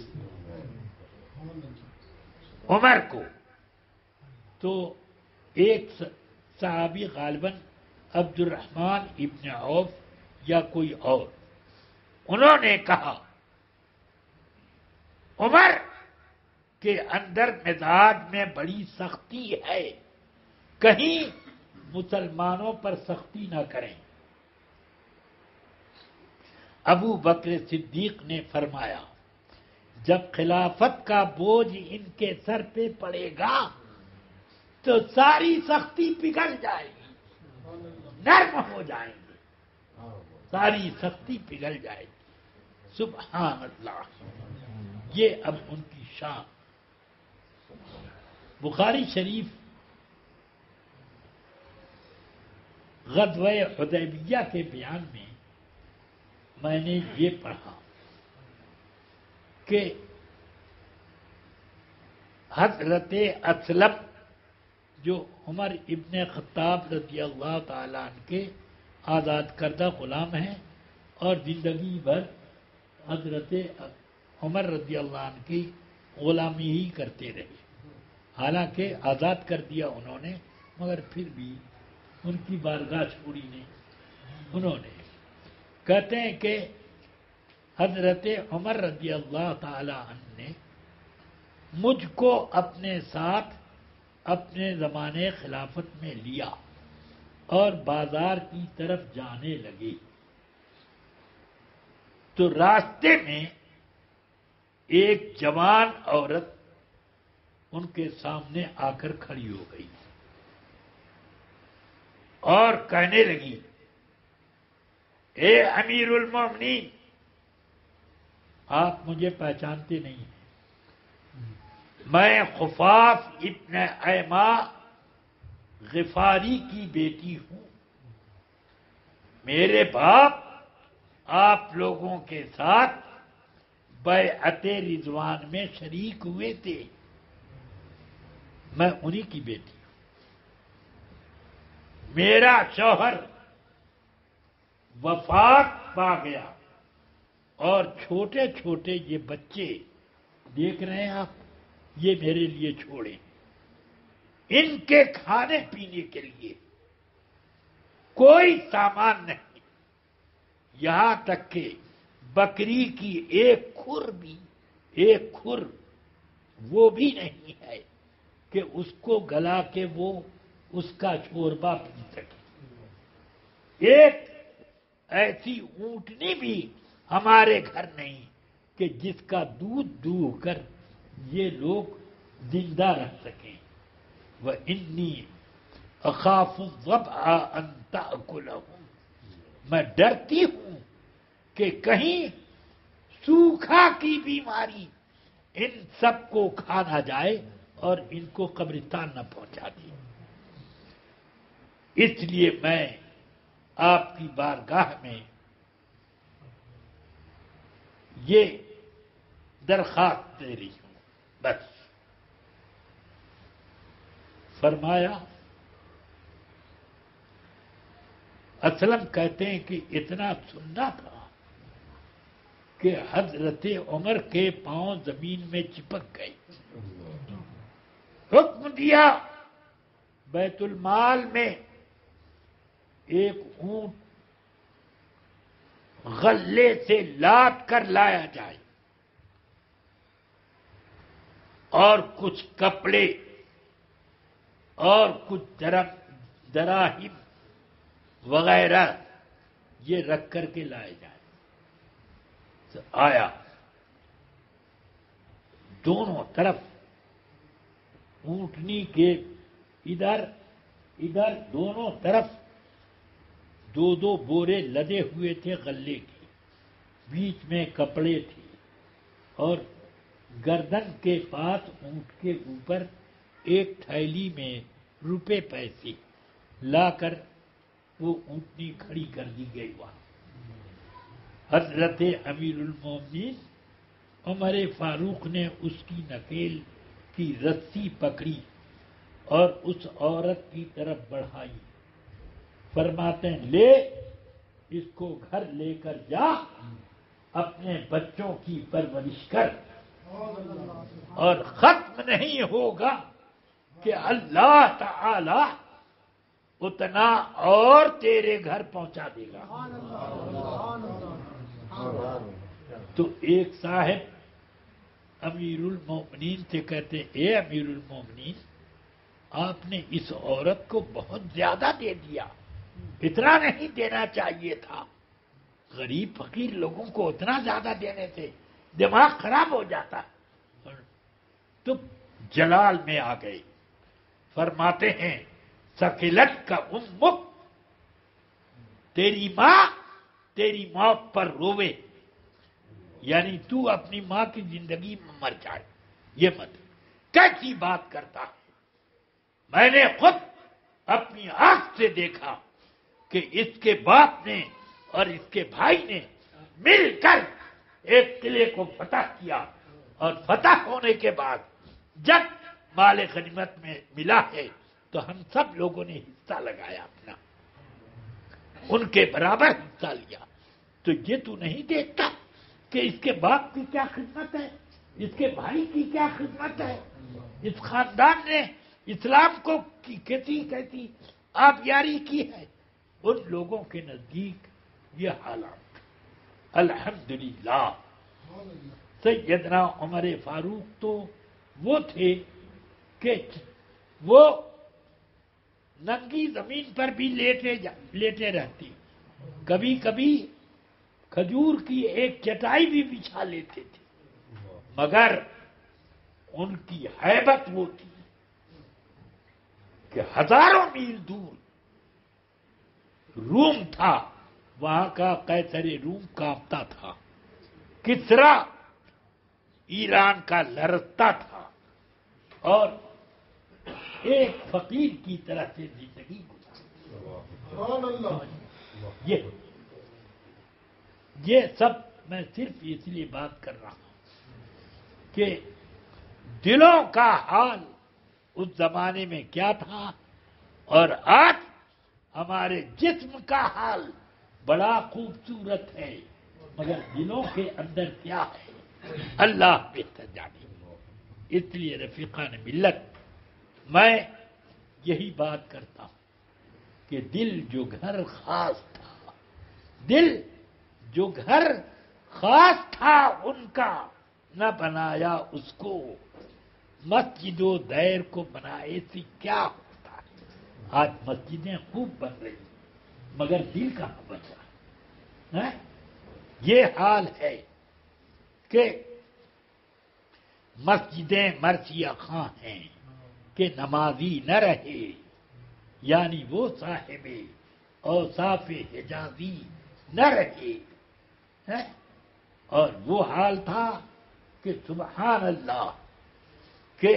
عمر کو۔ تو ایک صحابی غالباً عبد الرحمن ابن عوف یا کوئی اور، انہوں نے کہا عمر کے اندر مزاج میں بڑی سختی ہے، کہیں مسلمانوں پر سختی نہ کریں۔ ابو بکر صدیق نے فرمایا جب خلافت کا بوجھ ان کے سر پہ پڑے گا تو ساری سختی پگھل جائے گی، نرم ہو جائیں گے، ساری سختی پگھل جائے گی۔ سبحان اللہ، یہ اب ان کی شان۔ بخاری شریف غزوہ حدیبیہ کے بیان میں میں نے یہ پڑھا کہ حضرت اسلم جو عمر ابن خطاب رضی اللہ تعالیٰ عنہ کے آزاد کردہ غلام ہیں اور زندگی بھر حضرت عمر رضی اللہ عنہ کی غلامی ہی کرتے رہے، حالانکہ آزاد کر دیا انہوں نے مگر پھر بھی ان کی بارگاہ چھوڑی نہیں انہوں نے۔ کہتے ہیں کہ حضرت عمر رضی اللہ تعالی عنہ نے مجھ کو اپنے ساتھ اپنے زمانے خلافت میں لیا اور بازار کی طرف جانے لگے تو راستے میں ایک جوان عورت ان کے سامنے آ کر کھڑی ہو گئی اور کہنے لگی اے امیر المومنین، آپ مجھے پہچانتے نہیں ہیں، میں خفاف ابن ایما غفاری کی بیٹی ہوں۔ میرے باپ آپ لوگوں کے ساتھ بیعت رضوان میں شریک ہوئے تھے، میں انہی کی بیٹی ہوں۔ میرا شوہر وفات پا گیا اور چھوٹے چھوٹے یہ بچے دیکھ رہے ہیں آپ، یہ میرے لیے چھوڑے، ان کے کھانے پینے کے لیے کوئی سامان نہیں، یہاں تک کہ بکری کی ایک کھر بھی ایک کھر وہ بھی نہیں ہے کہ اس کو گلا کے وہ اس کا شوربہ پی سکے۔ ایک ایسی اونٹنی بھی ہمارے گھر نہیں کہ جس کا دودھ دوہ کر یہ لوگ زندہ رہ سکیں۔ وَإِنِّي أَخَافُ الضَّبْعَ أَن تَأْكُلَهُ، میں ڈرتی ہوں کہ کہیں سوکھا کی بیماری ان سب کو کھا نہ جائے اور ان کو قبرستان نہ پہنچا دے۔ اس لیے میں آپ کی بارگاہ میں یہ درخواست دے رہی ہوں، بس۔ فرمایا اسلم کہتے ہیں کہ اتنا سننا تھا کہ حضرت عمر کے پاؤں زمین میں چپک گئے۔ حکم دیا بیت المال میں ایک اونٹ غلے سے لاد کر لایا جائے اور کچھ کپڑے اور کچھ دراہم وغیرہ یہ رکھ کر کے لائے جائیں۔ آیا دونوں طرف اونٹنی کے ادھر ادھر دونوں طرف دو دو بورے لدے ہوئے تھے غلے کے، بیچ میں کپڑے تھے اور گردن کے پاس اونٹ کے اوپر ایک تھیلی میں روپے پیسے لا کر وہ اونٹنی کھڑی کر دی گئی وہاں۔ حضرت امیر المومنین عمر فاروق نے اس کی نکیل کی رسی پکڑی اور اس عورت کی طرف بڑھائی، فرماتے ہیں لے اس کو گھر لے کر جا، اپنے بچوں کی پرورش کر، اور ختم نہیں ہوگا کہ اللہ تعالی اتنا اور تیرے گھر پہنچا دے گا۔ تو ایک صاحب امیر المومنین سے کہتے اے امیر المومنین، آپ نے اس عورت کو بہت زیادہ دے دیا، اتنا نہیں دینا چاہیے تھا، غریب فقیر لوگوں کو اتنا زیادہ دینے سے دماغ خراب ہو جاتا۔ تو جلال میں آ گئے، فرماتے ہیں سکلت کا امک، تیری ماں تیری موت پر روے، یعنی تو اپنی ماں کی زندگی میں مر جائے، یہ مت کیسی بات کرتا ہے۔ میں نے خود اپنی آنکھ سے دیکھا کہ اس کے باپ نے اور اس کے بھائی نے مل کر ایک قلعے کو فتح کیا، اور فتح ہونے کے بعد جب مال غنیمت میں ملا ہے تو ہم سب لوگوں نے حصہ لگایا اپنا، ان کے برابر حصہ لیا۔ تو یہ تو نہیں دیکھتا کہ اس کے باپ کی کیا خدمت ہے، اس کے بھائی کی کیا خدمت ہے، اس خاندان نے اسلام کو کیسی کیسی آبیاری کی ہے، ان لوگوں کے نزدیک یہ حالات۔ الحمدللہ سیدنا عمر فاروق تو وہ تھے کہ وہ ننگی زمین پر بھی لیٹے لیٹے رہتے، کبھی کبھی کھجور کی ایک چٹائی بھی بچھا لیتے تھے، مگر ان کی ہیبت وہ تھی کہ ہزاروں میل دور روم تھا، وہاں کا قیصر روم کانپتا تھا، کسرا ایران کا لرزتا تھا، اور ایک فقیر کی طرح سے زندگی گزاری۔ یہ یہ سب میں صرف اس لیے بات کر رہا ہوں کہ دلوں کا حال اس زمانے میں کیا تھا، اور آج ہمارے جسم کا حال بڑا خوبصورت ہے، مگر دلوں کے اندر کیا ہے اللہ بہتر جانے۔ اس لیے رفیقان ملت، میں یہی بات کرتا ہوں کہ دل جو گھر خاص تھا، دل جو گھر خاص تھا ان کا، نہ بنایا اس کو، مسجد و دیر کو بنائے سے کیا ہوتا ہے۔ آج مسجدیں خوب بن رہی مگر دل کہاں بچ رہا ہے؟ یہ حال ہے کہ مسجدیں مرثیہ خواں ہیں کہ نمازی نہ رہے، یعنی وہ صاحب اوصاف حجازی نہ رہے، اور وہ حال تھا کہ سبحان اللہ کہ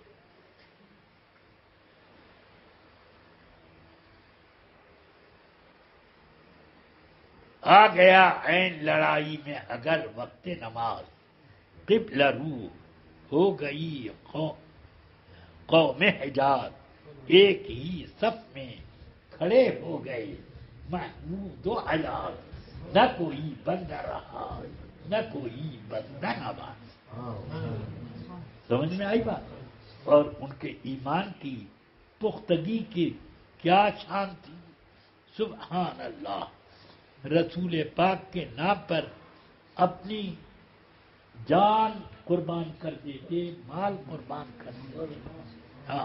آ گیا عین لڑائی میں اگر وقت نماز، قبلہ رو ہو گئی قوم حجاز، ایک ہی صف میں کھڑے ہو گئے محمود و حجاز، نہ کوئی بندہ رہا نہ کوئی بندہ نواز۔ سمجھ میں آئی بات؟ اور ان کے ایمان کی پختگی کی کیا شان تھی، سبحان اللہ۔ رسول پاک کے نام پر اپنی جان قربان کر دیتے، مال قربان کر دیتے، ہاں،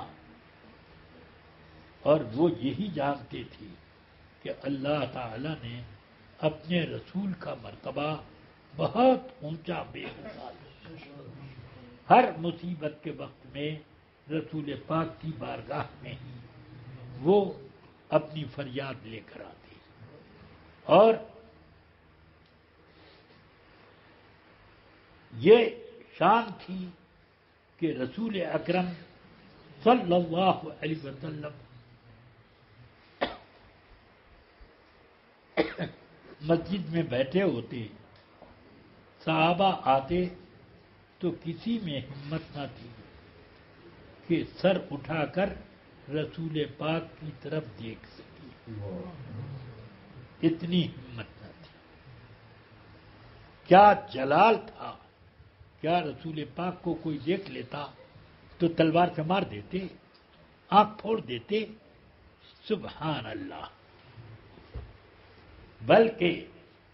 اور وہ یہی جانتے تھے کہ اللہ تعالی نے اپنے رسول کا مرتبہ بہت اونچا بے مثال، ہر مصیبت کے وقت میں رسول پاک کی بارگاہ میں ہی وہ اپنی فریاد لے کر آتے، اور یہ شان تھی کہ رسول اکرم صلی اللہ علیہ وسلم مسجد میں بیٹھے ہوتے، صحابہ آتے تو کسی میں ہمت نہ تھی کہ سر اٹھا کر رسول پاک کی طرف دیکھ سکے، اتنی ہمت نہ تھی۔ کیا جلال تھا، کیا رسول پاک کو کوئی دیکھ لیتا تو تلوار سے مار دیتے، آنکھ پھوڑ دیتے، سبحان اللہ۔ بلکہ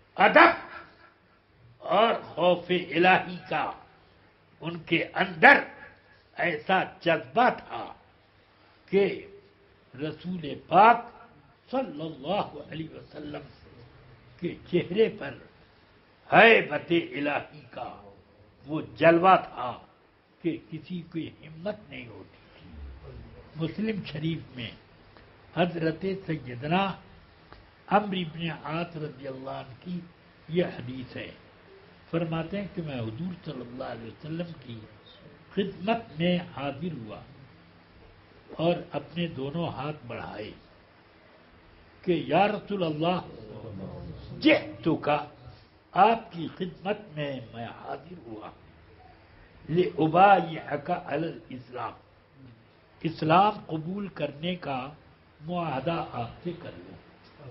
ادب اور خوف الہی کا ان کے اندر ایسا جذبہ تھا کہ رسول پاک صلی اللہ علیہ وسلم کے چہرے پر ہیبت الہی کا وہ جلوہ تھا کہ کسی کی ہمت نہیں ہوتی تھی۔ مسلم شریف میں حضرت سیدنا عمرو بن عاص رضی اللہ عنہ کی یہ حدیث ہے، فرماتے ہیں کہ میں حضور صلی اللہ علیہ وسلم کی خدمت میں حاضر ہوا اور اپنے دونوں ہاتھ بڑھائے کہ یا رسول اللہ جئتک، آپ کی خدمت میں میں حاضر ہوا، لأبایعک علی الاسلام، اسلام قبول کرنے کا معاہدہ آپ سے کر لوں۔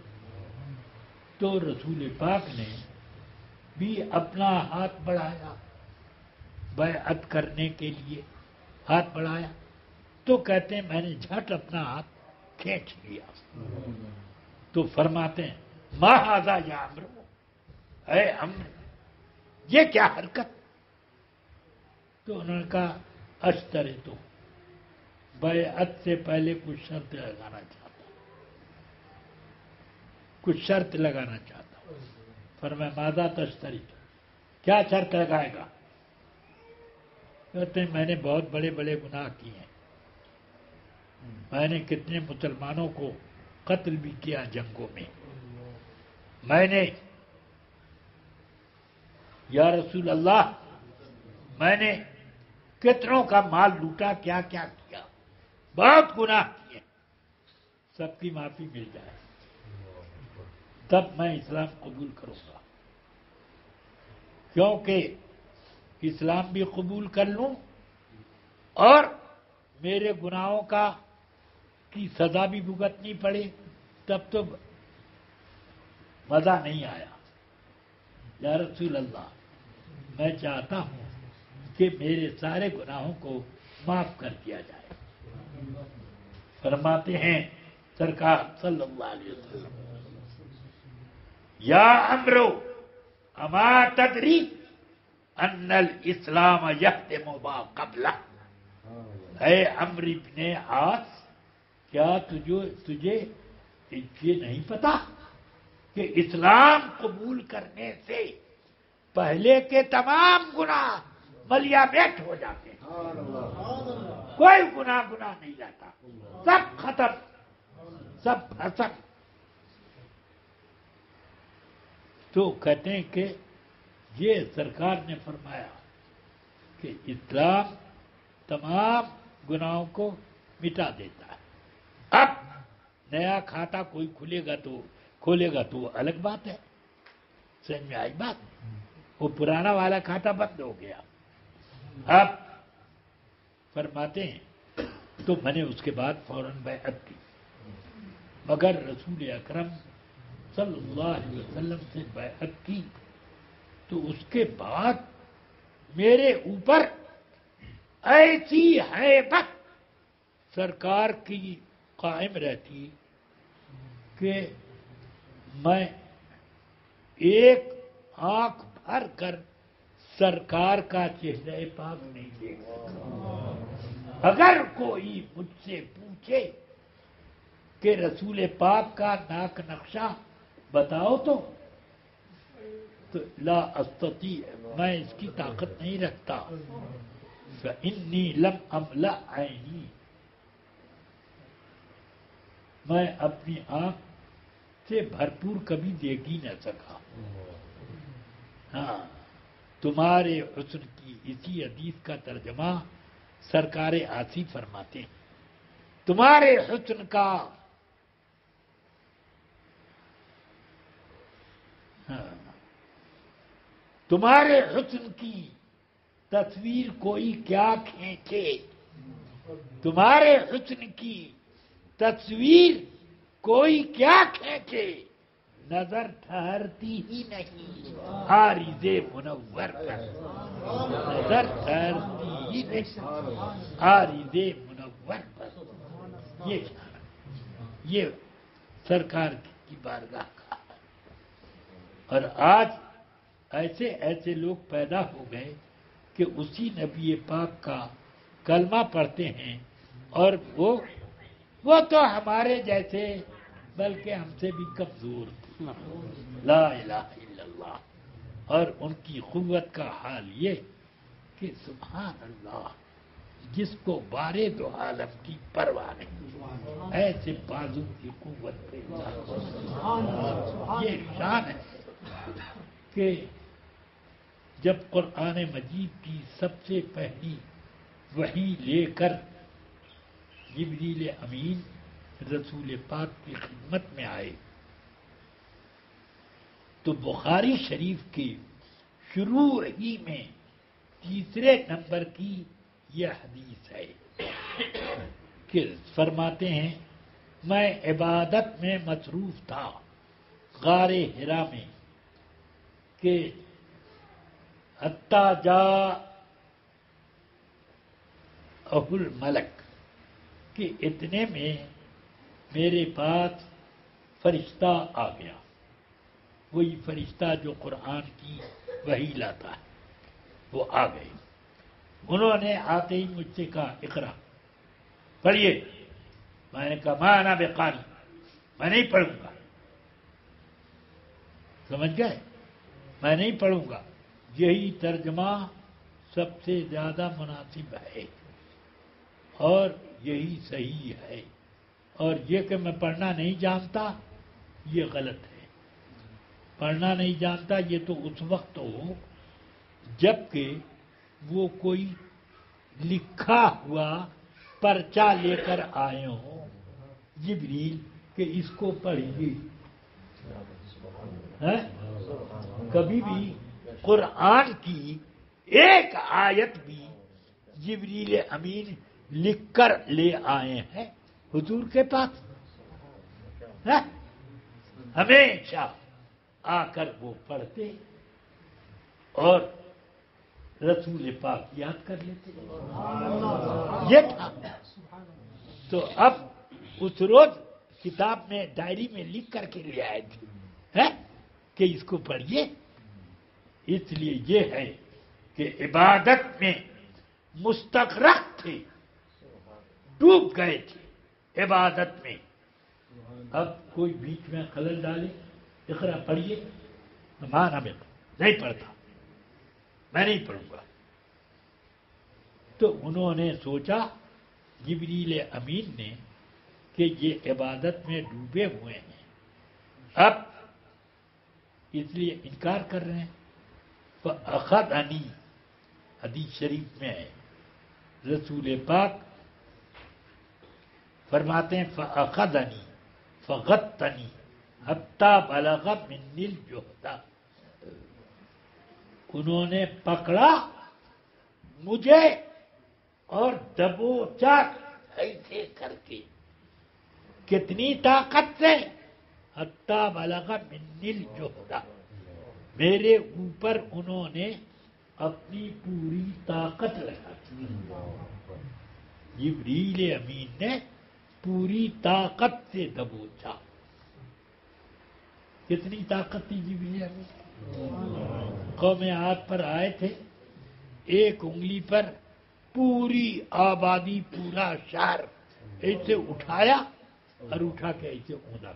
تو رسول پاک نے بھی اپنا ہاتھ بڑھایا بیعت کرنے کے لیے، ہاتھ بڑھایا تو کہتے ہیں میں نے جھٹ اپنا ہاتھ کھینچ لیا، تو فرماتے ہیں ما ھذا یا عمرو، اے عمرو یہ کیا حرکت؟ تو انہوں نے کہا اشتری تو بیعت سے پہلے کچھ شرط لگانا چاہتا ہوں، کچھ شرط لگانا چاہتا ہوں۔ فرمایا ماذا تشتری، کیا شرط لگائے گا؟ کہتے ہیں میں نے بہت بڑے بڑے گناہ کیے ہیں، میں نے کتنے مسلمانوں کو قتل بھی کیا جنگوں میں، میں نے یا رسول اللہ میں نے کتنوں کا مال لوٹا، کیا کیا کیا، بہت گناہ کیے، سب کی معافی مل جائے تب میں اسلام قبول کروں گا، کیونکہ اسلام بھی قبول کر لوں اور میرے گناہوں کا کی سزا بھی بھگتنی پڑے، تب تو مزہ نہیں آیا۔ یا رسول اللہ میں چاہتا ہوں کہ میرے سارے گناہوں کو معاف کر دیا جائے۔ فرماتے ہیں سرکار صلی اللہ علیہ وسلم، یا عمرو اما تدری ان الاسلام یختم ما قبلہ، اے عمرو ابن عاص کیا تجھے تجھے یہ نہیں پتا کہ اسلام قبول کرنے سے پہلے کے تمام گناہ ملیا بیٹ ہو جاتے ہیں، کوئی گناہ گناہ نہیں رہتا، سب ختم، سب ختم۔ تو کہتے ہیں کہ یہ سرکار نے فرمایا کہ اسلام تمام گناہوں کو مٹا دیتا ہے۔ اب نیا کھاتا کوئی کھلے گا تو کھولے گا تو الگ بات ہے، سمجھ میں آئی بات؟ وہ پرانا والا کھاتا بند ہو گیا۔ اب فرماتے ہیں تو میں نے اس کے بعد فوراً بیعت کی، مگر رسول اکرم صلی اللہ علیہ وسلم سے بیعت کی تو اس کے بعد میرے اوپر ایسی ہیبت سرکار کی قائم رہتی کہ میں ایک آنکھ بھر کر سرکار کا چہرہ پاک نہیں دیکھ سکتا۔ اگر کوئی مجھ سے پوچھے کہ رسول پاک کا ناک نقشہ بتاؤ تو تو لا استطیع، میں اس کی طاقت نہیں رکھتا، فإنی لم املأ عینی، میں اپنی آنکھ سے بھرپور کبھی دیکھ ہی نہ سکا۔ ہاں، تمہارے حسن کی اسی حدیث کا ترجمہ سرکار آسی فرماتے ہیں، تمہارے حسن کا ہاں تمہارے حسن کی تصویر کوئی کیا کھینچے، تمہارے حسن کی تصویر کوئی کیا کھینچے، نظر ٹھہرتی ہی نہیں عارض منور پر، نظر ٹھہرتی ہی نہیں عارض منور پر۔ یہ یہ سرکار کی بارگاہ کا، اور آج ایسے ایسے لوگ پیدا ہو گئے کہ اسی نبی پاک کا کلمہ پڑھتے ہیں، اور وہ وہ تو ہمارے جیسے بلکہ ہم سے بھی کمزور تھے، لا الہ الا اللہ، اور ان کی قوت کا حال یہ کہ سبحان اللہ، جس کو بارے دو عالم کی پرواہ نہیں، ایسے بازو کی قوت پہ یہ شان ہے کہ جب قرآن مجید کی سب سے پہلی وحی لے کر جبریل امین رسول پاک کی خدمت میں آئے تو بخاری شریف کے شروع ہی میں تیسرے نمبر کی یہ حدیث ہے کہ فرماتے ہیں میں عبادت میں مصروف تھا غار حرا میں کہ حتی جاء اہل ملک، کہ اتنے میں میرے پاس فرشتہ آ گیا، وہی فرشتہ جو قرآن کی وحی لاتا ہے، وہ آ گئے۔ انہوں نے آتے ہی مجھ سے کہا اقرا، پڑھیے۔ میں نے کہا ما انا بقاری، میں نہیں پڑھوں گا، سمجھ گئے، میں نہیں پڑھوں گا۔ یہی ترجمہ سب سے زیادہ مناسب ہے اور یہی صحیح ہے، اور یہ کہ میں پڑھنا نہیں جانتا یہ غلط ہے۔ پڑھنا نہیں جانتا یہ تو اس وقت ہو جبکہ وہ کوئی لکھا ہوا پرچہ لے کر آئے ہوں جبریل کہ اس کو پڑھیے. کبھی بھی قرآن کی ایک آیت بھی جبریل امین لکھ کر لے آئے ہیں حضور کے پاس؟ ہمیشہ آ کر وہ پڑھتے اور رسول پاک یاد کر لیتے. یہ تھا. تو اب اس روز کتاب میں ڈائری میں لکھ کر کے لے آئے تھے کہ اس کو پڑھیے. اس لیے یہ ہے کہ عبادت میں مستغرق تھے، ڈوب گئے تھے عبادت میں. اب کوئی بیچ میں خلل ڈالے اقرا پڑھیے، مانا میں نہیں پڑھتا، میں نہیں پڑھوں گا. تو انہوں نے سوچا جبریل امین نے کہ یہ عبادت میں ڈوبے ہوئے ہیں، اب اس لیے انکار کر رہے ہیں. فَأَخَذَنِي حدیث شریف میں ہے، رسول پاک فرماتے ہیں فَأَخَذَنِي فَغَطَّنِي حَتَّى بَلَغَ مِنِّي الْجُهْدَ. انہوں نے پکڑا مجھے اور دبوچا ایسے کر کے. کتنی طاقت سے؟ حَتَّى بَلَغَ مِنِّي الْجُهْدَ. میرے اوپر انہوں نے اپنی پوری طاقت لگا دی. جبریل امین نے پوری طاقت سے دبوچا. کتنی طاقت تھی جبریل امین؟ قوم عاد پر آئے تھے، ایک انگلی پر پوری آبادی پورا شہر ایسے اٹھایا اور اٹھا کے ایسے اوندا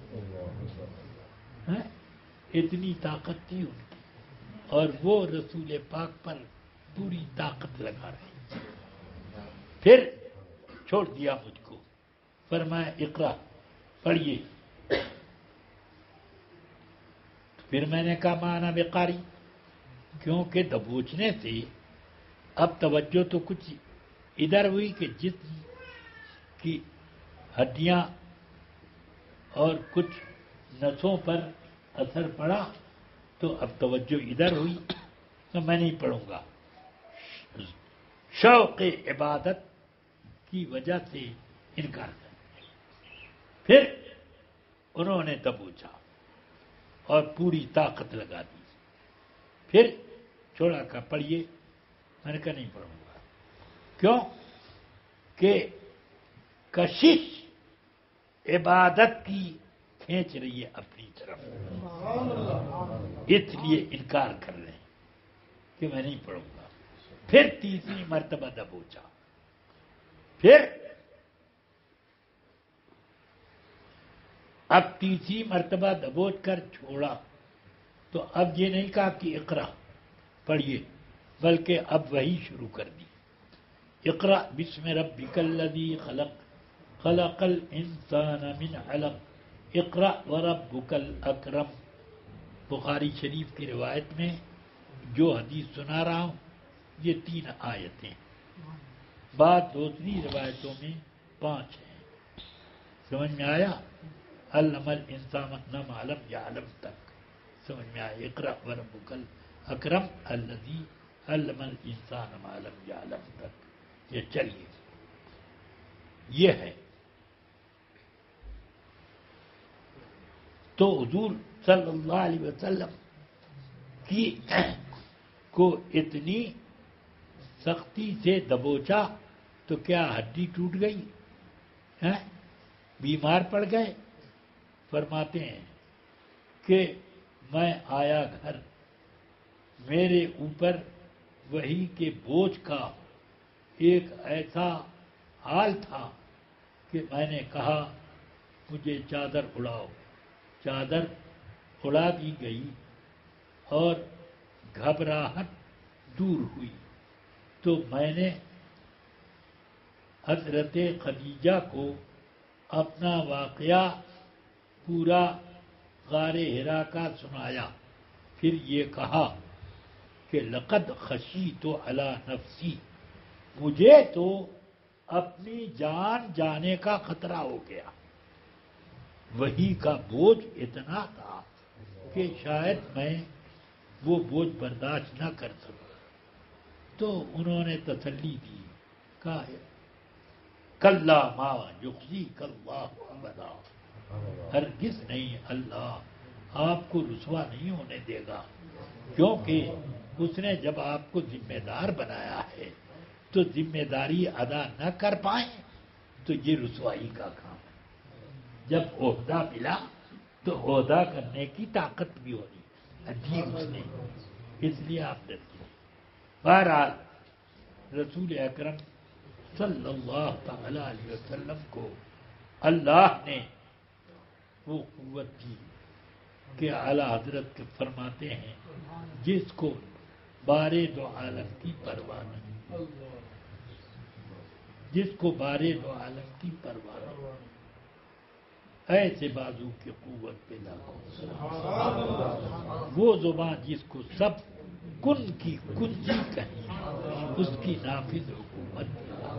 کر. اتنی طاقت تھی ان کی، اور وہ رسول پاک پر پوری طاقت لگا رہے. پھر چھوڑ دیا مجھ کو، فرمایا اقرا پڑھیے. پھر میں نے کہا مانا بقاری، کیونکہ دبوچنے سے اب توجہ تو کچھ ادھر ہوئی کہ جسم کی ہڈیاں اور کچھ نسوں پر اثر پڑا، تو اب توجہ ادھر ہوئی تو میں نہیں پڑھوں گا. شوق عبادت کی وجہ سے انکار کر. پھر انہوں نے دبوچا اور پوری طاقت لگا دی. پھر چھوڑا کا پڑھیے. میں نے کہا نہیں پڑھوں گا. کیوں کہ کشش عبادت کی کھینچ رہی ہے اپنی طرف، اس لیے انکار کر رہے ہیں کہ میں نہیں پڑھوں گا. پھر تیسری مرتبہ دبوچا. پھر اب تیسری مرتبہ دبوچ کر چھوڑا تو اب یہ نہیں کہا کہ اقرا پڑھیے، بلکہ اب وہی شروع کر دی. اقرا بسم ربک الذی خلق خلق الانسان من علق اقرا وربک الاکرم. بخاری شریف کی روایت میں جو حدیث سنا رہا ہوں یہ تین آیتیں، بعد دوسری روایتوں میں پانچ ہیں. سمجھ میں آیا؟ علم الانسان ما لم یعلم تک سمجھ میں آیا. اقرا وربک الاکرم الذی علم الانسان ما لم یعلم تک. یہ چلیے یہ ہے. تو حضور صلی اللہ علیہ وسلم کی کو اتنی سختی سے دبوچا تو کیا ہڈی ٹوٹ گئی ہے؟ بیمار پڑ گئے؟ فرماتے ہیں کہ میں آیا گھر، میرے اوپر وحی کے بوجھ کا ایک ایسا حال تھا کہ میں نے کہا مجھے چادر اڑاؤ. چادر اڑا دی گئی اور گھبراہٹ دور ہوئی. تو میں نے حضرت خدیجہ کو اپنا واقعہ پورا غار حرا کا سنایا، پھر یہ کہا کہ لقد خشیت علی نفسی، مجھے تو اپنی جان جانے کا خطرہ ہو گیا، وحی کا بوجھ اتنا تھا کہ شاید میں وہ بوجھ برداشت نہ کر سکوں۔ تو انہوں نے تسلی دی، کہا کلا ما یخزیک اللہ ابدا، ہرگز نہیں، اللہ آپ کو رسوا نہیں ہونے دے گا، کیونکہ اس نے جب آپ کو ذمہ دار بنایا ہے تو ذمہ داری ادا نہ کر پائیں تو یہ رسوائی کا کام ہے۔ جب عہدہ ملا تو عہدہ کرنے کی طاقت بھی ہونی دی اس نے، اس لیے آپ نے کیا۔ بہرحال رسول اکرم صلی اللہ تعالی علیہ وسلم کو اللہ نے وہ قوت دی کہ اعلی حضرت کے فرماتے ہیں جس کو بارے دو عالم کی پرواہ نہیں، جس کو بارے دو عالم کی پرواہ نہیں، ایسے بازو کی قوت پیدا ہو، وہ زبان جس کو سب کن کی کنجی کہی، اس کی نافذ حکومت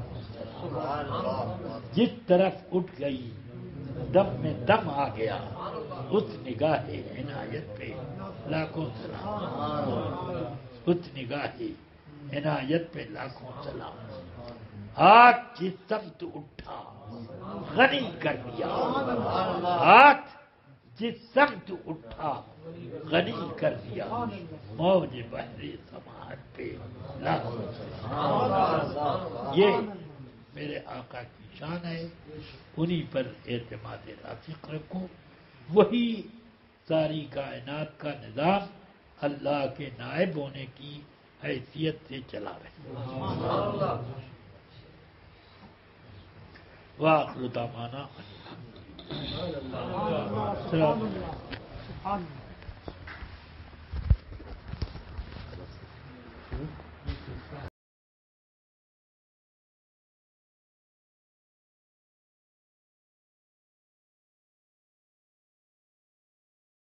جس طرف اٹھ گئی دم میں دم آ گیا، اس نگاہ عنایت پہ لاکھوں سلام، اس نگاہ عنایت پہ لاکھوں سلام۔ ہاتھ جس سمت اٹھا غنی کر دیا، ہاتھ جس سمت اٹھا غنی کر دیا، موج بحر سماعت پہ لاکھوں سلام۔ یہ میرے آقا کی شان ہے، انہی پر اعتماد راسخ رکھو، وہی ساری کائنات کا نظام اللہ کے نائب ہونے کی حیثیت سے چلا رہے۔ وآخر دعوانا الحمدللہ۔